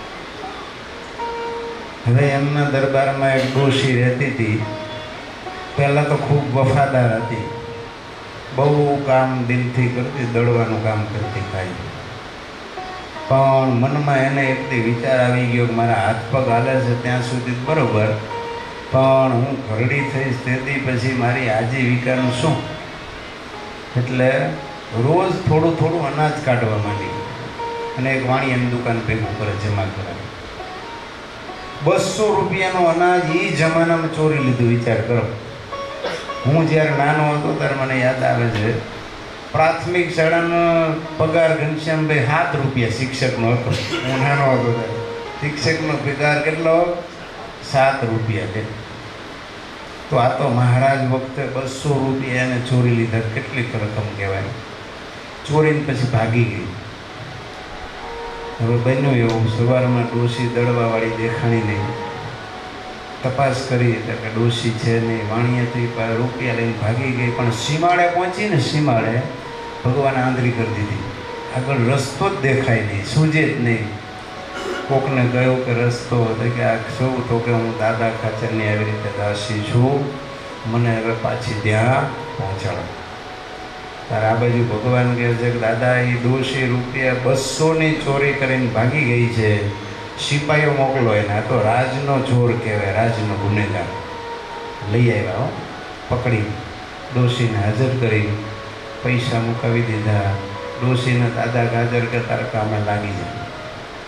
હવે એમના દરબારમાં એક ડોશી રહેતી હતી. પહેલાં તો ખૂબ વફાદાર હતી, બહુ કામ દિલથી કરતી, દળવાનું કામ કરતી કાંઈ. પણ મનમાં એને એકથી વિચાર આવી ગયો કે મારા હાથ પગ હાલે છે ત્યાં સુધી બરાબર, પણ હું ઘરડી થઈશ તેથી પછી મારી આજીવિકાનું શું? એટલે રોજ થોડું થોડું અનાજ કાઢવા માંડી અને એક વાણિયાની દુકાન ભેગું કરે, જમા કરે. બસો રૂપિયાનું અનાજ એ જમાનામાં ચોરી લીધું. વિચાર કરો. હું જ્યારે નાનો હતો ત્યારે મને યાદ આવે છે, પ્રાથમિક શાળાનો પગાર ઘનશ્યામભાઈ સાત રૂપિયા શિક્ષકનો હતો. હું નાનો હતો ત્યારે શિક્ષકનો પગાર કેટલો? સાત રૂપિયા છે. તો આ તો મહારાજ વખતે બસો રૂપિયા એને ચોરી લીધા. કેટલીક રકમ કહેવાય. ચોરીને પછી ભાગી ગઈ. હવે બન્યું એવું, સવારમાં ડોશી દળવાવાળી દેખાણી નહીં. તપાસ કરી એટલે કે ડોશી છે નહીં. વાણિયાથી રૂપિયા લઈને ભાગી ગઈ. પણ સીમાડે પહોંચીને સીમાડે ભગવાન આંધળી કરી દીધી. આગળ રસ્તો જ દેખાય નહીં, સૂજે જ નહીં. કોકને કહ્યું કે રસ્તો હતો કે આ શું? તો કે હું દાદા ખાચરની આવી રીતે દાસી છું, મને હવે પાછી ત્યાં પહોંચાડો. ત્યારે આ બાજુ ભગવાન કહે છે કે દાદા એ દોષી રૂપિયા બસોની ચોરી કરીને ભાગી ગઈ છે, સિપાહીઓ મોકલો એને. આ તો રાજનો ચોર કહેવાય, રાજનો ગુનેગાર. લઈ આવ્યા હો, પકડી ડોશીને હાજર કરી, પૈસા મુકાવી દીધા. ડોશીને દાદા ગાજર કે તારા કામે લાગી જાય.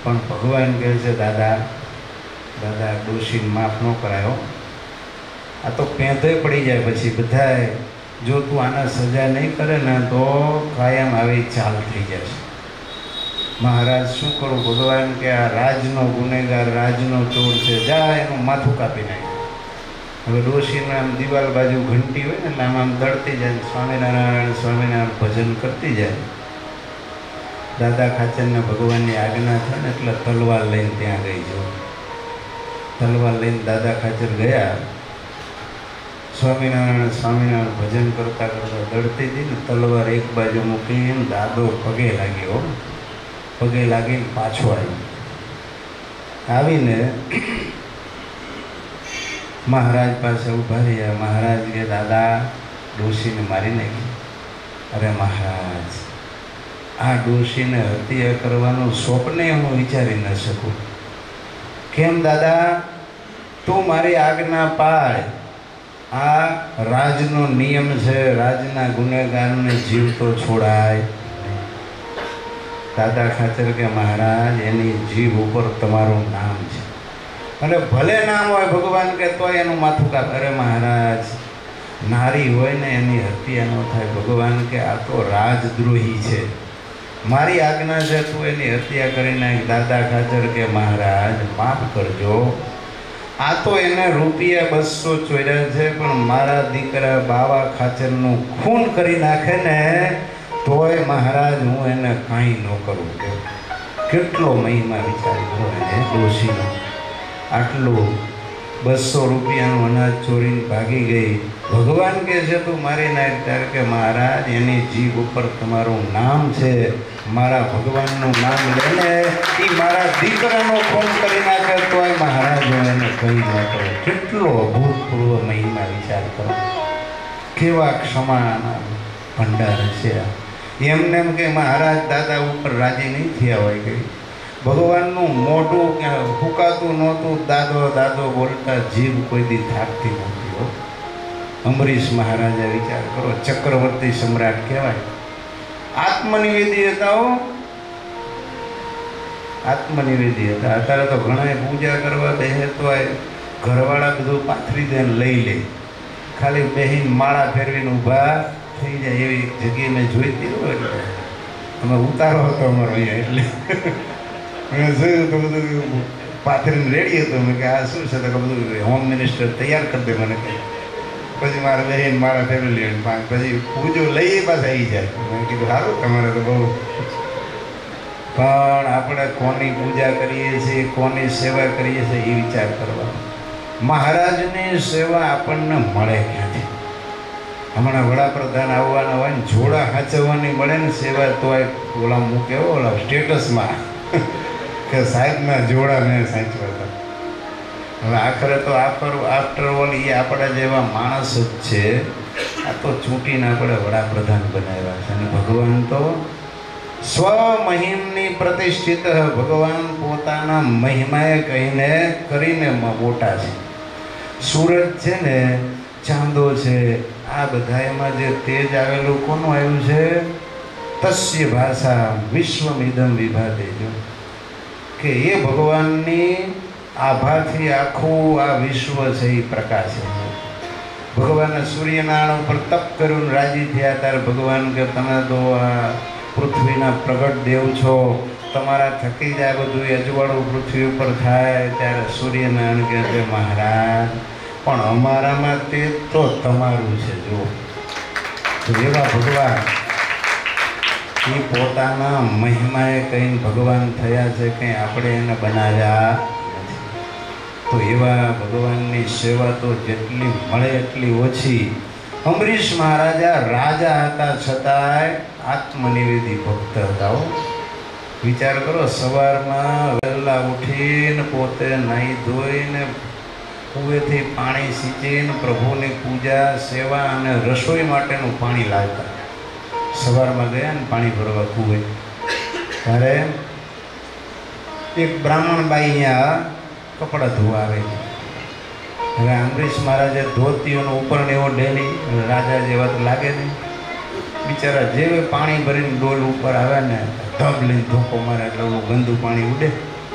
પણ ભગવાન કહે છે દાદા દાદા ડોશીને માફ ન કરાયો, આ તો પેંધે પડી જાય પછી બધાય, જો તું આના સજા નહીં કરે ને તો કાયમ આવી ચાલ થઈ જશે. મહારાજ શું કરું ભગવાન કે આ રાજનો ગુનેગાર રાજનો ચોર છે, જા એનું માથું કાપી નાખ્યું. હવે ડોશીને આમ દિવાલ બાજુ ઘંટી હોય ને એટલે આમ આમ દળતી જાય, સ્વામિનારાયણ સ્વામિનારાયણ ભજન કરતી જાય. દાદા ખાચરને ભગવાનની આજ્ઞા છે ને એટલે તલવાર લઈને ત્યાં ગઈ. જો તલવાર લઈને દાદા ખાચર ગયા, સ્વામિનારાયણ સ્વામિનારાયણ ભજન કરતા કરતા દળતી હતી ને તલવાર એક બાજુ મૂકીને દાદો પગે લાગ્યો, પગે લાગીને પાછો આવ્યો. આવીને મહારાજ પાસે ઊભા રહ્યા. મહારાજ કે દાદા ડોશીને મારી નાખી. અરે મહારાજ, આ ડોશીને હત્યા કરવાનું સ્વપ્ને હું વિચારી ન શકું. કેમ દાદા? તું મારી આજ્ઞા પાળ, આ રાજનો નિયમ છે, રાજના ગુનેગારને જીવતો છોડાય. દાદા ખાચર કે મહારાજ એની જીભ ઉપર તમારું નામ છે, અને ભલે નામ હોય ભગવાન કે તો એનું માથું કાપ. અરે મહારાજ, નારી હોય ને એની હત્યા ન થાય. ભગવાન કે આ તો રાજદ્રોહી છે, મારી આજ્ઞા છે તું એની હત્યા કરી નાખ. દાદા ખાચર કે મહારાજ માફ કરજો, આ તો એને રૂપિયા બસો ચોર્યા છે, પણ મારા દીકરા બાવા ખાચરનું ખૂન કરી નાખે ને તોય મહારાજ હું એને કાંઈ ન કરું. કે કેટલો મહિમા વિચાર કરો એને ડોશીનો. આટલું બસો રૂપિયાનું અનાજ ચોરીને ભાગી ગઈ. ભગવાન કહે છે તું મારી નાખ. ત્યારે કે મહારાજ એની જીભ ઉપર તમારું નામ છે, મારા ભગવાનનું નામ લઈને એ મારા દીકરાનો ખૂન કરી નાખે તોય મહારાજ હું એને કંઈ ન કરું. કેટલો અભૂતપૂર્વ મહિમા વિચાર કરો. કેવા ક્ષમાના ભંડાર છે. એમને એમ કે મહારાજ દાદા ઉપર રાજી નહીં થયા હોય કે ભગવાનનું મોઢું ફૂંકાતું નહોતું, દાદો દાદો બોલતા જીભ કોઈ દી થાકતી નહોતી. હો અંબરીશ મહારાજે વિચાર કરો, ચક્રવર્તી સમ્રાટ કહેવાય, આત્મનિવેદી હતા. હો આત્મનિવેદી હતા. અત્યારે તો ઘણા પૂજા કરવા બેસે તો ઘરવાળા બધું પાથરી દે લઈ લે, ખાલી બેહીને માળા ફેરવીને ઊભા થઈ જાય. એવી જગ્યાએ મેં જોઈ દીધું, એટલે અમે ઉતારો હતો અમારો અહીંયા, એટલે મેં જોયું તો બધું પાથરીને રેડી હતું. મેં કે આ શું છે? તો બધું હોમ મિનિસ્ટર તૈયાર કરી દે મને કે. પછી મારે બહેન મારા ફેમિલી પછી પૂજો લઈ પાછા આવી જાય. મેં કીધું સારું તમારે તો બહુ. પણ આપણે કોની પૂજા કરીએ છીએ, કોની સેવા કરીએ છીએ એ વિચાર કરવાનો. મહારાજની સેવા આપણને મળે ક્યાંથી? હમણાં વડાપ્રધાન આવવાના હોય ને જોડા સાચવવાની મળે ને સેવા, તો ઓલા મૂકે ઓલા સ્ટેટસમાં કે સાહેબના જોડા મેં સાચવા હતા. હવે આખરે તો આફર આફ્ટર ઓલ એ આપણા જેવા માણસ જ છે. આ તો ચૂંટીને આપણે વડાપ્રધાન બનાવ્યા છે. અને ભગવાન તો સ્વમહિમની પ્રતિષ્ઠિત, ભગવાન પોતાના મહિમાએ કહીને કરીને મોટા છે. સૂરજ છે ને, ચાંદો છે, આ બધામાં જે તેજ આવેલું કોનું આવ્યું છે? તસ્ય ભાષા વિશ્વમિદમ વિભાદેજો, કે એ ભગવાનની આભાથી આખું આ વિશ્વ છે એ પ્રકાશે. ભગવાને સૂર્યનારાયણ ઉપર તપ કર્યું, રાજી થયા. ત્યારે ભગવાન કે તમે તો આ પૃથ્વીના પ્રગટ દેવ છો, તમારા થકી જાય બધું અજવાળું પૃથ્વી ઉપર થાય. ત્યારે સૂર્યનારાયણ કહે છે મહારાજ પણ અમારામાં તે તો તમારું છે. જો એવા ભગવાન એ પોતાના મહિમાએ કહીને ભગવાન થયા છે, કંઈ આપણે એને બનાવ્યા નથી. તો એવા ભગવાનની સેવા તો જેટલી મળે એટલી ઓછી. અંબરીશ મહારાજા રાજા હતા છતાંય આત્મનિવેદી ભક્ત હતા. વિચાર કરો, સવારમાં વહેલા ઉઠીને પોતે નાહી ધોઈને કૂવેથી પાણી સિંચીને પ્રભુની પૂજા સેવા અને રસોઈ માટેનું પાણી લાવતા. સવારમાં ગયા ને પાણી ભરવા કૂવે, ત્યારે એક બ્રાહ્મણ બાઈ અહીંયા કપડાં ધોવા આવે છે. હવે અંબરીશ મહારાજે ધોતીઓનો ઉપર ને એવો ડેલી રાજા જેવા તો લાગે નહીં. બિચારા જેવે પાણી ભરીને ડોલ ઉપર આવે ને ધબ લઈને ધોકો મારે એટલે ઓલું ગંદુ પાણી ઉડે.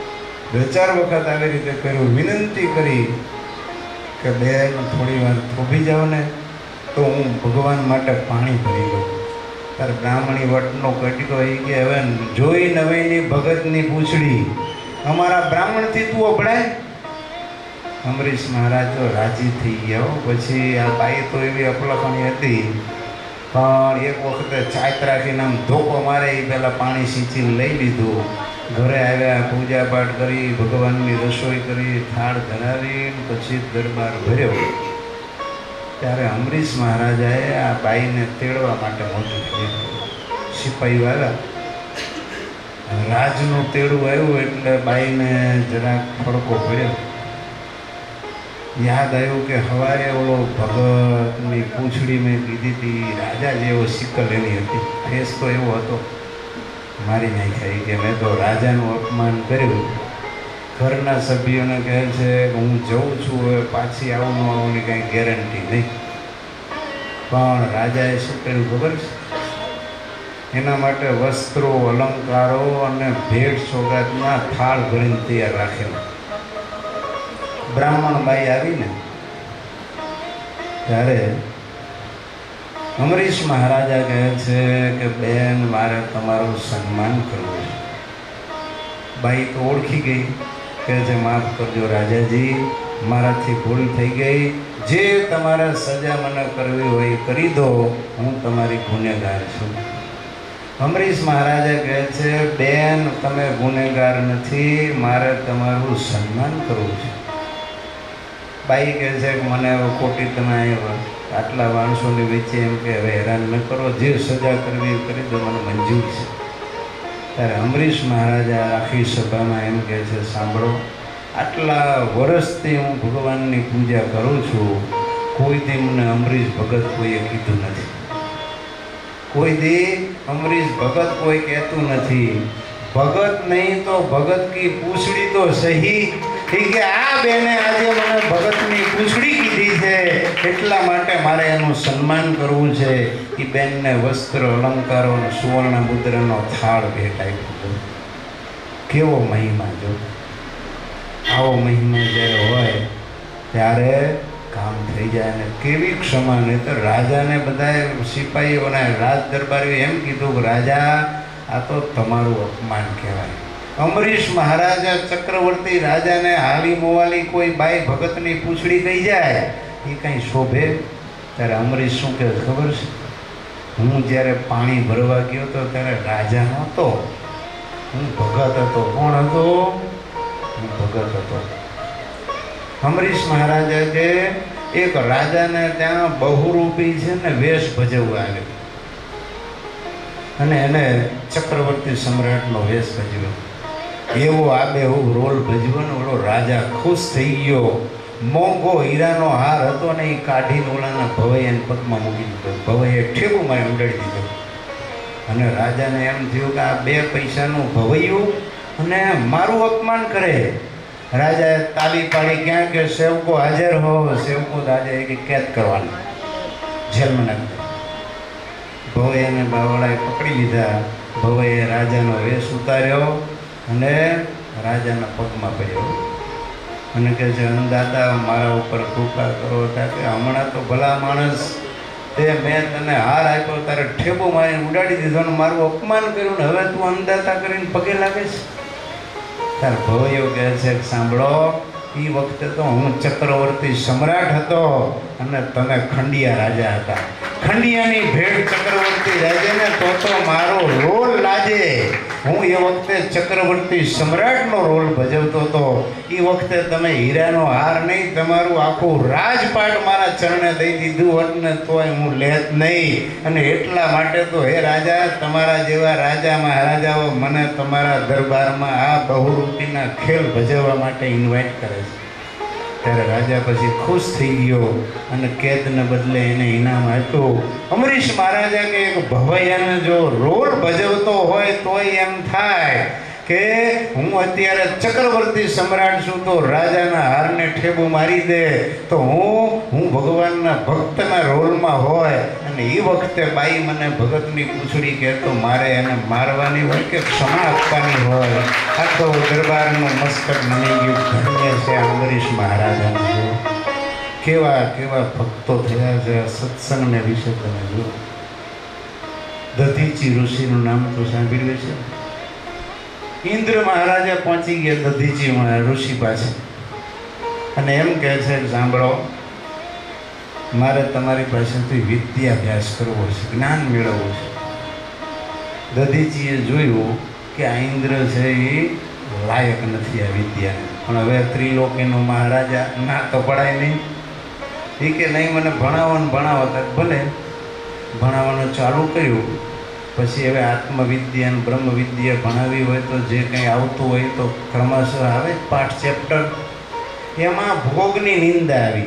બે ચાર વખત આવી રીતે કર્યું, વિનંતી કરી કે બેન થોડી વાર થોભી જાઓ ને તો હું ભગવાન માટે પાણી ભરી લઉં. ત્યારે બ્રાહ્મણી વટનો કટકો એ કે હવે જોઈ નવાઈની ભગતની પૂછડી, અમારા બ્રાહ્મણથી તું અભડાય. અમરીશ મહારાજ તો રાજી થઈ ગયા. પછી આ બાઈ તો એવી અપલખણી હતી, પણ એક વખતે ચાત રાખીને આમ ધોકો મારે એ પહેલાં પાણી સિંચીને લઈ લીધું. ઘરે આવ્યા, પૂજા પાઠ કરી, ભગવાનની રસોઈ કરી, થાળ ધરાવી, પછી દરબાર ભર્યો. ત્યારે અમરીશ મહારાજાએ આ બાઈને તેડવા માટે મોટું કર્યું. સિપાહીઓ આવ્યા, રાજનું તેડું આવ્યું એટલે બાઈને જરાક ફડકો પડ્યો. યાદ આવ્યું કે સવારે ઓલો ભગતની પૂંછડી મેં કીધી હતી, રાજા જેવો સિકલ એની હતી, ફેસ તો એવો હતો. મારી નાખ્યા કે મેં તો રાજાનું અપમાન કર્યું. ઘરના સભ્યોને કહે છે કે હું જઉં છું, હવે પાછી આવું ન આવવાની કાંઈ ગેરંટી નહીં. પણ રાજાએ શું કર્યું ખબર છે? એના માટે વસ્ત્રો, અલંકારો અને ભેટ સોગાદના થાળ ભરીને તૈયાર રાખેલા. બ્રાહ્મણ બાઈ આવીને ત્યારે અમરીશ મહારાજા કહે છે કે બેન મારે તમારું સન્માન કરવું છે. બાઈ તો ઓળખી ગઈ, કહે છે માફ કરજો રાજાજી, મારાથી ભૂલ થઈ ગઈ, જે તમારે સજા મને કરવી હોય એ કરી દો, હું તમારી ગુનેગાર છું. અમરીશ મહારાજા કહે છે બેન તમે ગુનેગાર નથી, મારે તમારું સન્માન કરવું છે. બાઈ કહે છે કે મને હવે ખોટી તમે આવ્યા આટલા માણસોની વચ્ચે એમ કે હવે હેરાન ન કરો, જે સજા કરવી એ કરી દો, મને મંજૂર છે. ત્યારે અમરીશ મહારાજા આખી સભામાં એમ કહે છે સાંભળો, આટલા વર્ષથી હું ભગવાનની પૂજા કરું છું, કોઈ દી મને અમરીશ ભગત કોઈએ કીધું નથી, કોઈ દી અમરીશ ભગત કોઈ કહેતું નથી. ભગત નહીં તો ભગત કી પૂછડી તો સહી. કે આ બેને આજે મને ભગતની પૂછડી કીધી છે, એટલા માટે મારે એનું સન્માન કરવું છે. એ બેનને વસ્ત્ર, અલંકારો અને સુવર્ણ મુદ્રાનો થાળ ભેટ આપ્યો. કેવો મહિમા! જો આવો મહિમા જ્યારે હોય ત્યારે કામ થઈ જાય. અને કેવી ક્ષમા! નહીં તો રાજાને બધાએ સિપાહીઓને રાજ દરબારીઓ એમ કીધું કે રાજા આ તો તમારું અપમાન કહેવાય. અમરીશ મહારાજા ચક્રવર્તી રાજાને હાલી મોવાલી કોઈ બાઈ ભગતની પૂંછડી કહી જાય એ કંઈ શોભે? ત્યારે અમરીશ શું કહે ખબર છે? હું જ્યારે પાણી ભરવા ગયો હતો ત્યારે રાજા નહોતો, હું ભગત હતો. કોણ હતો? હું ભગત હતો. અમરીશ મહારાજા કે એક રાજાને ત્યાં બહુરૂપી છે ને વેશ ભજવવા આવ્યો અને એને ચક્રવર્તી સમ્રાટનો વેશ ભજવ્યો. એવો આબેહૂબ રોલ ભજવાનો ઓલો રાજા ખુશ થઈ ગયો. મોંઘો હીરાનો હાર હતો ને એ કાઢીને ઓલાના ભવૈયાને પગમાં મૂકી દીધો. ભવૈયે ઠેબું મારી ઉડાડી દીધો. અને રાજાને એમ થયું કે આ બે પૈસાનું ભવૈયું અને મારું અપમાન કરે. રાજાએ તાલી પાડી, ક્યાં કે સેવકો હાજર હો. સેવકો રાજાએ કે કેદ કરવાનું, જેલમાં નાખી. ભવૈયાને બાવળાએ પકડી લીધા. ભવૈયે રાજાનો વેશ ઉતાર્યો અને રાજાના પગમાં પડ્યો અને કહે છે અન્નદાતા મારા ઉપર કૃપા કરો. કે હમણાં તો ભલા માણસ તે મેં તને હાર આપ્યો, તારે ઠેબો મારીને ઉડાડી દીધો અને મારું અપમાન કર્યું ને હવે તું અન્નદાતા કરીને પગે લાગે છે. તાર ભવૈયો કહે છે સાંભળો, એ વખતે તો હું ચક્રવર્તી સમ્રાટ હતો અને તમે ખંડિયા રાજા હતા. ખંડિયાની ભેટ ચક્રવર્તી રાજાને તો તો મારો રોલ લાજે. હું એ વખતે ચક્રવર્તી સમ્રાટનો રોલ ભજવતો હતો. એ વખતે તમે હીરાનો હાર નહીં, તમારું આખું રાજપાટ મારા ચરણે દઈ દીધું હોત ને તોય હું લેત નહીં. અને એટલા માટે તો હે રાજા, તમારા જેવા રાજા મહારાજાઓ મને તમારા દરબારમાં આ બહુરૂપીના ખેલ ભજવવા માટે ઇન્વાઇટ કરે છે. ત્યારે રાજા પછી ખુશ થઈ ગયો અને કેદને બદલે એને ઇનામ આપ્યું. અમરીશ મહારાજા કે એક ભવૈયાને જો રોલ ભજવતો હોય તોય એમ થાય કે હું અત્યારે ચક્રવર્તી સમ્રાટ છું, તો રાજાના હારને ઠેબુ મારી દે તો હું હું ભગવાનના ભક્તના રોલમાં હોય અને એ વખતે બાઈ મને ભગતની પૂંછડી કહે તો મારે એને મારવાની હોય કે ક્ષમા આપવાની હોય. આખો દરબારનું મસ્તક નમી ગયું. ધન્ય છે અંબરીશ મહારાજાનું. કેવા કેવા ભક્તો થયા છે. સત્સંગને વિશે તમે જુઓ. દધીચી ઋષિનું નામ તો સાંભળ્યું છે. ઇન્દ્ર મહારાજા પહોંચી ગયા દધીચી ઋષિ પાસે અને એમ કહે છે, સાંભળો, મારે તમારી પાસેથી વિદ્યાભ્યાસ કરવો છે, જ્ઞાન મેળવવું છે. દધીચીએ જોયું કે આ ઇન્દ્ર છે એ લાયક નથી આ વિદ્યાને, પણ હવે ત્રિલોકીનો મહારાજા ના તો પડાય નહીં. એ કે નહીં, મને ભણાવો ને ભણાવો. તો ભલે ભણાવવાનું ચાલુ કર્યું. પછી હવે આત્મવિદ્યા અને બ્રહ્મવિદ્યા ભણાવી હોય તો જે કંઈ આવતું હોય તો ક્રમશઃ આવે પાઠ ચેપ્ટર. એમાં ભોગની નિંદા આવી.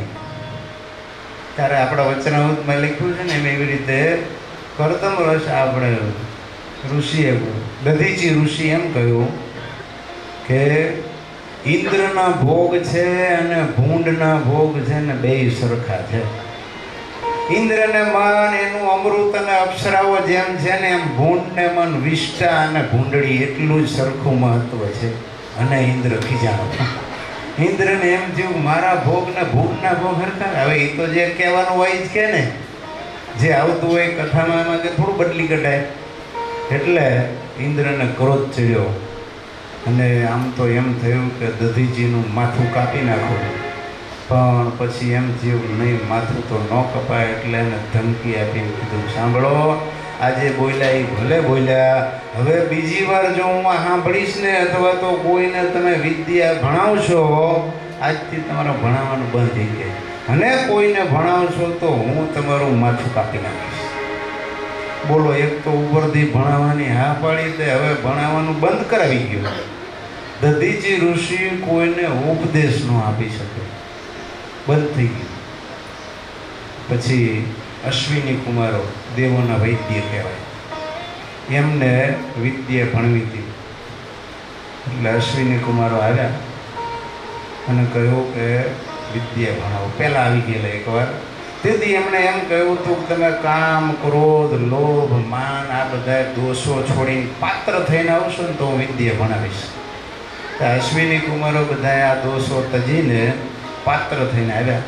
ત્યારે આપણા વચનામૃતમાં લખ્યું છે ને એમ એવી રીતે કરતમ રસ આપણે ઋષિએ દધીચી ઋષિ એમ કહ્યું કે ઇન્દ્રના ભોગ છે અને ભૂંડના ભોગ છે ને બેય સરખા છે. ઇન્દ્રને મન એનું અમૃત અને અપ્સરાઓ જેમ છે ને એમ ભૂંડને મન વિષ્ટા અને ભૂંડળી એટલું જ સરખું મહત્વ છે. અને ઇન્દ્ર ખીજાણો. ઇન્દ્રને એમ થયું મારા ભોગ ને ભૂંડના ભોગ હરખા. હવે એ તો જે કહેવાનું હોય જ કે ને, જે આવતું હોય કથામાં એમાં કે થોડું બદલી કઢાય. એટલે ઇન્દ્રને ક્રોધ ચડ્યો અને આમ તો એમ થયું કે દધીજીનું માથું કાપી નાખો. પણ પછી એમ થયું નહીં, માથું તો ન કપાય. એટલે એને ધમકી આપીને કીધું, સાંભળો, આજે બોલ્યા એ ભલે બોલ્યા, હવે બીજી વાર જો હું સાંભળીશ ને અથવા તો કોઈને તમે વિદ્યા ભણાવશો, આજથી તમારા ભણાવવાનું બંધ થઈ જાય. અને કોઈને ભણાવશો તો હું તમારું માથું કાપી નાખીશ. બોલો, એક તો ઉપરથી ભણાવવાની હા પાડી દે, હવે ભણાવવાનું બંધ કરાવી ગયું. દધીચી ઋષિ કોઈને ઉપદેશ ન આપી શકે, બંધ થઈ ગયું. પછી અશ્વિની કુમારો દેવોના વૈદ્ય કહેવાય, એમને વિદ્યા ભણવી હતી. એટલે અશ્વિની કુમારો આવ્યા અને કહ્યું કે વિદ્યા ભણાવો. પહેલાં આવી ગયેલા એકવાર. તેથી એમણે એમ કહ્યું હતું કે તમે કામ, ક્રોધ, લોભ, માન આ બધા દોષો છોડીને પાત્ર થઈને આવશો ને તો હું વિદ્યા ભણાવીશ. અશ્વિની કુમારો બધા આ દોષો તજીને પાત્ર થઈને આવ્યા.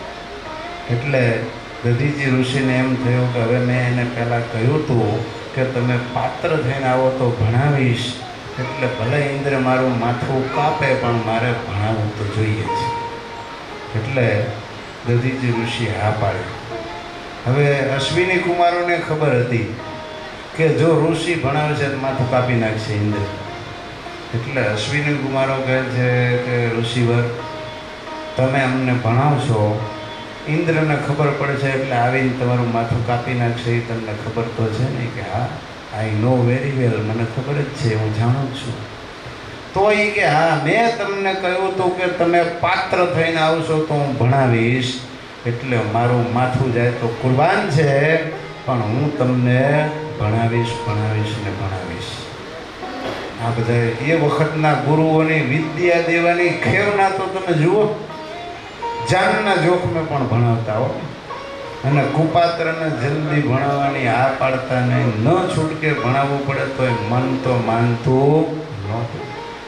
એટલે દધીચી ઋષિને એમ થયું કે હવે મેં એને પહેલાં કહ્યું હતું કે તમે પાત્ર થઈને આવો તો ભણાવીશ. એટલે ભલે ઇન્દ્ર મારું માથું કાપે પણ મારે ભણાવવું તો જોઈએ છે. એટલે દધીચી ઋષિ હા પાડી. હવે અશ્વિની કુમારોને ખબર હતી કે જો ઋષિ ભણાવે છે તો માથું કાપી નાખશે ઇન્દ્ર. એટલે અશ્વિની કુમારો કહે છે કે ઋષિવર, તમે અમને ભણાવશો, ઇન્દ્રને ખબર પડે છે એટલે આવીને તમારું માથું કાપી નાખશે. એ તમને ખબર તો છે ને? કે હા, આઈ નો વેરી વેલ, મને ખબર જ છે, હું જાણું છું. તો એ કે હા, મેં તમને કહ્યું હતું કે તમે પાત્ર થઈને આવશો તો હું ભણાવીશ. એટલે મારું માથું જાય તો કુરબાન છે, પણ હું તમને ભણાવીશ ભણાવીશ ને ભણાવીશ. આ બધા એ વખતના ગુરુઓની વિદ્યા દેવાની ખેવના તો તમે જુઓ. જાનના જોખમે પણ ભણાવતા હો. અને કુપાત્રને જલ્દી ભણાવવાની આ પાડતા નહીં. ન છૂટકે ભણાવવું પડે તો એ મન તો માનતું નહોતું.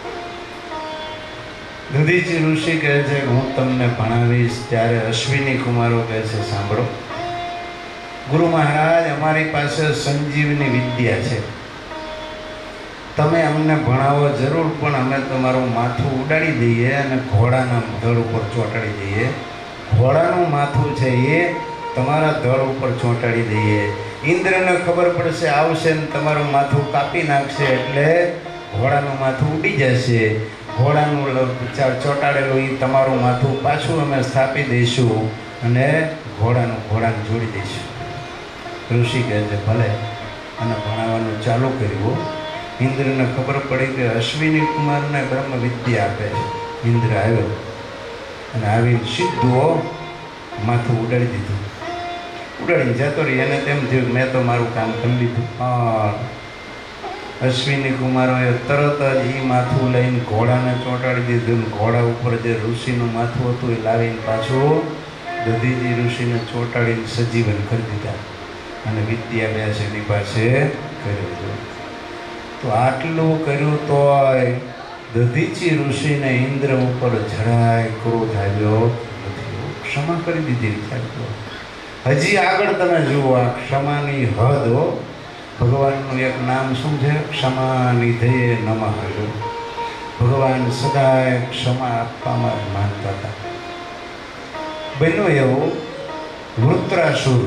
દધીચી ઋષિ કહે છે કે હું તમને ભણાવીશ. ત્યારે અશ્વિની કુમારો કહે છે, સાંભળો ગુરુ મહારાજ, અમારી પાસે સંજીવની વિદ્યા છે, તમે અમને ભણાવો જરૂર, પણ અમે તમારું માથું ઉડાડી દઈએ અને ઘોડાના ધડ ઉપર ચોંટાડી દઈએ. ઘોડાનું માથું છે એ તમારા ધડ ઉપર ચોંટાડી દઈએ. ઇન્દ્રને ખબર પડશે, આવશે ને તમારું માથું કાપી નાખશે. એટલે ઘોડાનું માથું ઉડી જશે. ઘોડાનું ચોંટાડેલું એ તમારું માથું પાછું અમે સ્થાપી દઈશું અને ઘોડાનું ઘોડાને જોડી દઈશું. ઋષિ કહે છે ભલે. અને ભણાવવાનું ચાલુ કર્યું. ઇન્દ્રને ખબર પડી કે અશ્વિની કુમારને બ્રહ્મ વિદ્યા આપે છે. ઇન્દ્ર આવ્યો અને આવીને સીધું માથું ઉડાડી દીધું. ઉડાડીને જતો રહી. એને તેમ થયું મેં તો મારું કામ કરી લીધું. પણ અશ્વિની કુમારોએ તરત જ એ માથું લઈને ઘોડાને ચોંટાડી દીધું. ઘોડા ઉપર જે ઋષિનું માથું હતું એ લાવીને પાછું દધીજી ઋષિને ચોંટાડીને સજીવન કરી દીધા અને વિદ્યાભ્યાસ એની પાસે કર્યો. તો આટલું કર્યું તોય દધીચી ઋષિને ઇન્દ્ર ઉપર જરાય ક્રોધ આવ્યો નથી. ક્ષમા કરી દીધી વિચારતો. હજી આગળ તમે જુઓ આ ક્ષમાની હદ હો. ભગવાનનું એક નામ શું છે? ક્ષમાનિધયે નમઃ. ભગવાન સદાય ક્ષમા આપવામાં જ માનતા હતા. બન્યું એવું વૃત્રાસુર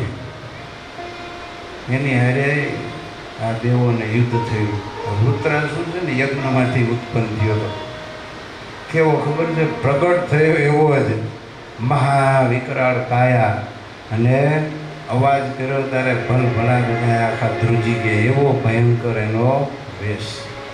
એની હારે આ દેવોને યુદ્ધ થયું. વૃત્રાસુર છે ને યજ્ઞમાંથી ઉત્પન્ન થયો હતો. કેવો ખબર છે? પ્રગટ થયો એવો જ મહાવિકરાળ કાયા અને અવાજ કર્યો ત્યારે ભલ ભલા બધા આખા ધ્રુજી ગયા એવો ભયંકર એનો વેશ.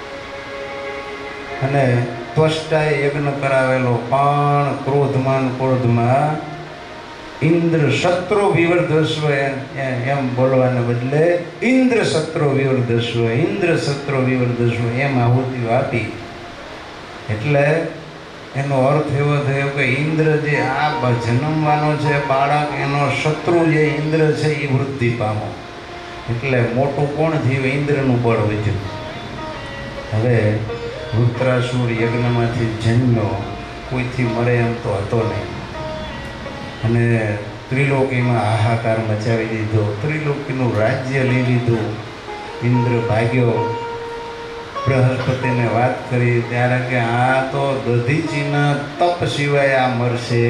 અને ત્વષ્ટાએ યજ્ઞ કરાવેલો પણ ક્રોધમાન ક્રોધમાં ઇન્દ્ર શત્રુ વિવર્ધસ્વ એમ બોલવાને બદલે ઇન્દ્ર શત્રુ વિવર્ધસ્વ ઇન્દ્ર શત્રુ વિવર્ધસ્વ એમ આહુતિઓ આપી. એટલે એનો અર્થ એવો થયો કે ઇન્દ્ર જે આ જન્મવાનો છે બાળક એનો શત્રુ જે ઇન્દ્ર છે એ વૃદ્ધિ પામો. એટલે મોટું કોણ થયું? ઇન્દ્રનું બળ વધ્યું. હવે વૃત્રાસુર યજ્ઞમાંથી જન્મ્યો, કોઈથી મરે એમ તો હતો નહીં. અને ત્રિલોકીમાં હાહાકાર મચાવી દીધો. ત્રિલોકીનું રાજ્ય લઈ લીધું. ઇન્દ્ર ભાગ્યો. બૃહસ્પતિને વાત કરી ત્યારે કે આ તો દધીચીના તપ સિવાય આ મરશે.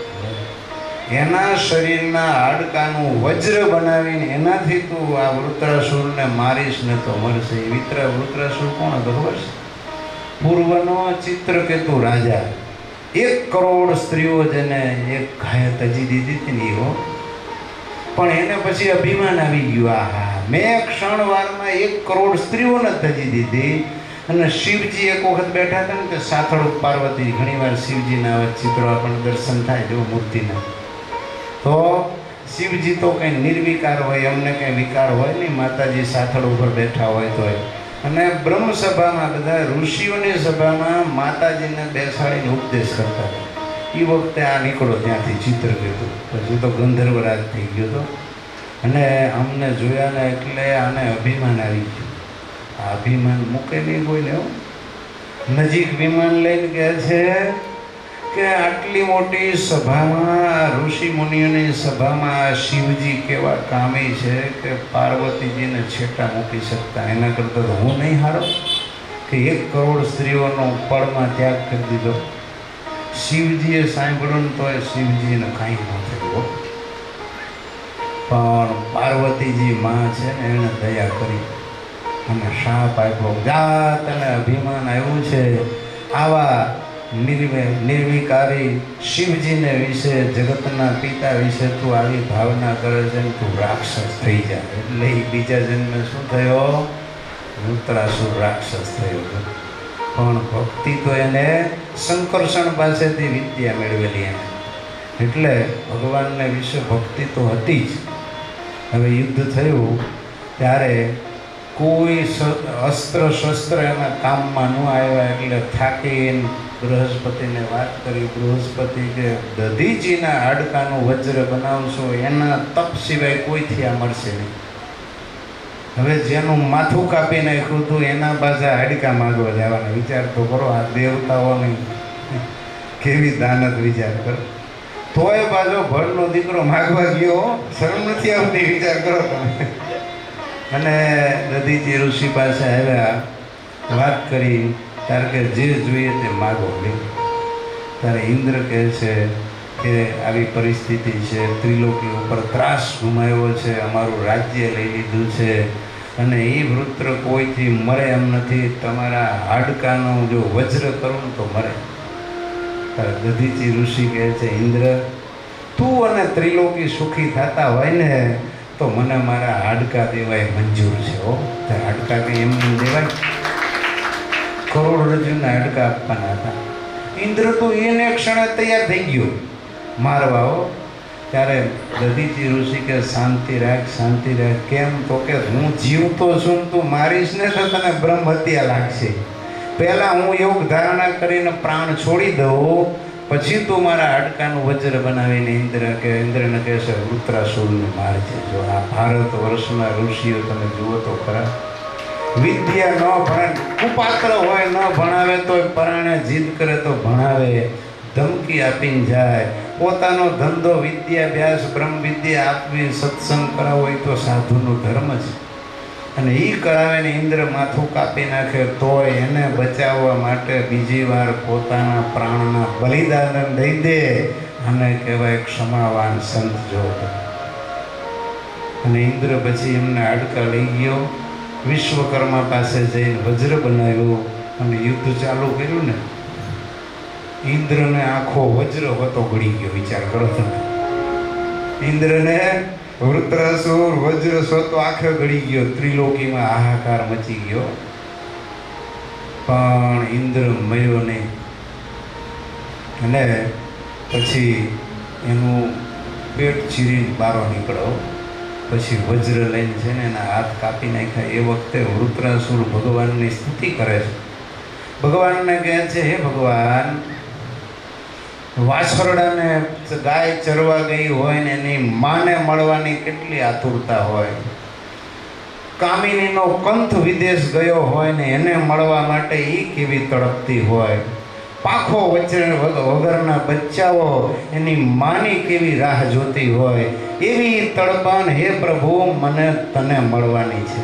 એના શરીરના હાડકાનું વજ્ર બનાવીને એનાથી તું આ વૃત્રાસુરને મારીશ ને તો મરશે. વિત્ર વૃત્રાસુર કોણ હતો ખબર છે? પૂર્વનો ચિત્રકેતુ રાજા. એક કરોડ સ્ત્રીઓ જેને એક ગાય તજી દીધી હતી ને એવો. પણ એને પછી અભિમાન આવી ગયું. આહા, મેં ક્ષણવારમાં એક કરોડ સ્ત્રીઓને તજી દીધી. અને શિવજી એક વખત બેઠા હતા ને કે સાથળ પાર્વતી, ઘણી વાર શિવજીના આવા ચિત્રો આપણને દર્શન થાય જો મૂર્તિના. તો શિવજી તો કંઈ નિર્વિકાર હોય, અમને કંઈ વિકાર હોય નહીં. માતાજી સાથળ ઉપર બેઠા હોય તો. અને બ્રહ્મ સભામાં બધા ઋષિઓની સભામાં માતાજીને બેસાડીને ઉપદેશ કરતા હતા. એ વખતે આ નીકળો ત્યાંથી ચિત્રકેતુ. પછી તો ગંધર્વરાજ થઈ ગયો હતો. અને અમને જોયા ને એટલે આને અભિમાન આવી ગયું. આ અભિમાન મૂકે નહીં કોઈને. નજીક વિમાન લઈને કહે છે કે આટલી મોટી સભામાં, ઋષિ મુનિઓની સભામાં શિવજી કેવા કામી છે કે પાર્વતીજીને છેટા મૂકી શકતા. એના કરતાં તો હું નહીં હારો કે એક કરોડ સ્ત્રીઓનો પળમાં ત્યાગ કરી દીધો. શિવજીએ સાંભળ્યું તો એ શિવજીને કાંઈ ન થયું. પણ પાર્વતીજી માં છે ને એણે દયા કરી અને શાપ આપ્યો. જાત અને અભિમાન આવ્યું છે આવા નિર્વે નિર્વિકારી શિવજીને વિશે, જગતના પિતા વિશે તું આવી ભાવના કરે છે ને તું રાક્ષસ થઈ જાય. એટલે એ બીજા જન્મે શું થયો? વૃત્રાસુર રાક્ષસ થયો. પણ ભક્તિ તો એને શંકરષણ પાસેથી વિદ્યા મેળવેલી એને. એટલે ભગવાનને વિશે ભક્તિ તો હતી જ. હવે યુદ્ધ થયું ત્યારે કોઈ અસ્ત્ર શસ્ત્ર એના કામમાં ન આવ્યા. એટલે થાકીને બૃહસ્પતિને વાત કરી. બૃહસ્પતિ કે દધીજીના હાડકાનું વજ્ર બનાવશો એના તપ સિવાય કોઈથી આ મળશે નહીં. હવે જેનું માથું કાપી નાખ્યું હતું એના પાસે હાડકા માગવા જવાના. વિચાર તો કરો, આ દેવતાઓની કેવી દાનત વિચાર કરો. તોય પાછો ભરનો દીકરો માગવા ગયો. શરમ નથી આવતી? વિચાર કરો તમે. અને દધીજી ઋષિ પાસે આવ્યા, વાત કરી. ત્યારે કે જે જોઈએ તે માગો. ત્યારે ઇન્દ્ર કહે છે કે આવી પરિસ્થિતિ છે, ત્રિલોકી ઉપર ત્રાસ ગુમાવ્યો છે, અમારું રાજ્ય લઈ લીધું છે અને એ વૃત્ર કોઈથી મરે એમ નથી. તમારા હાડકાનો જો વજ્ર કરું તો મરે. ત્યારે દધીચી ઋષિ કહે છે, ઇન્દ્ર તું અને ત્રિલોકી સુખી થતા હોય ને તો મને મારા હાડકા દેવાય મંજૂર છે. હો, હાડકા કંઈ એમને દેવાય? કરોડરજ્જુના હાડકા આપવાના હતા. ઇન્દ્ર તો એને ક્ષણે તૈયાર થઈ ગયો મારવા. હો, ત્યારે દધીચી ઋષિ કે શાંતિ રાખ શાંતિ રાખ. કેમ તો કે હું જીવતો છું, તું મારીશ ને તો તને બ્રહ્મ હત્યા લાગશે. પહેલાં હું યોગ ધારણા કરીને પ્રાણ છોડી દઉં, પછી તું મારા હાડકાનું વજ્ર બનાવીને ઇન્દ્ર કે ઇન્દ્રને કહેશે વૃત્રાસુરને મારજે. જો આ ભારત વર્ષના ઋષિઓ તમે જુઓ તો ખરા, વિદ્યા ન ભણે, કુપાત્ર હોય ન ભણાવે તો પરાણે જીદ કરે તો ભણાવે, ધમકી આપીને જાય. પોતાનો ધંધો વિદ્યાભ્યાસ બ્રહ્મ વિદ્યા આપવી, સત્સંગ કરાવો એ તો સાધુનો ધર્મ છે. અને એ કરાવે ને ઇન્દ્ર માથું કાપી નાખે તોય એને બચાવવા માટે બીજી વાર પોતાના પ્રાણના બલિદાન દઈ દે. અને કહેવાય ક્ષમાવાન સંત જો. અને ઇન્દ્ર પછી એમને હાડકા લઈ ગયો, વિશ્વકર્મા પાસે જઈને વજ્ર બનાવ્યો અને યુદ્ધ ચાલુ કર્યું ને. ઇન્દ્રને આખો વજ્ર હોતો ગળી ગયો. વિચાર કરો તમે, ઇન્દ્રને વૃત્રાસુર વજ્ર સ્વતો આખે ગળી ગયો. ત્રિલોકીમાં હાહાકાર મચી ગયો, પણ ઇન્દ્ર મર્યો નહીં. અને પછી એનું પેટ ચીરીને બારો નીકળ્યો. પછી વજ્ર લઈને છે ને એના હાથ કાપી નાખ્યા. એ વખતે વૃત્રાસુર ભગવાનની સ્તુતિ કરે છે. ભગવાનને કહે છે, હે ભગવાન, વાછરડાને ગાય ચરવા ગઈ હોય ને એની માને મળવાની કેટલી આતુરતા હોય. કામિનીનો કંથ વિદેશ ગયો હોય ને એને મળવા માટે એ કેવી તડપતી હોય. પાખો વચ્ચે વગરના બચ્ચાઓ એની માની કેવી રાહ જોતી હોય. એવી તડપાન હે પ્રભુ મને તને મળવાની છે.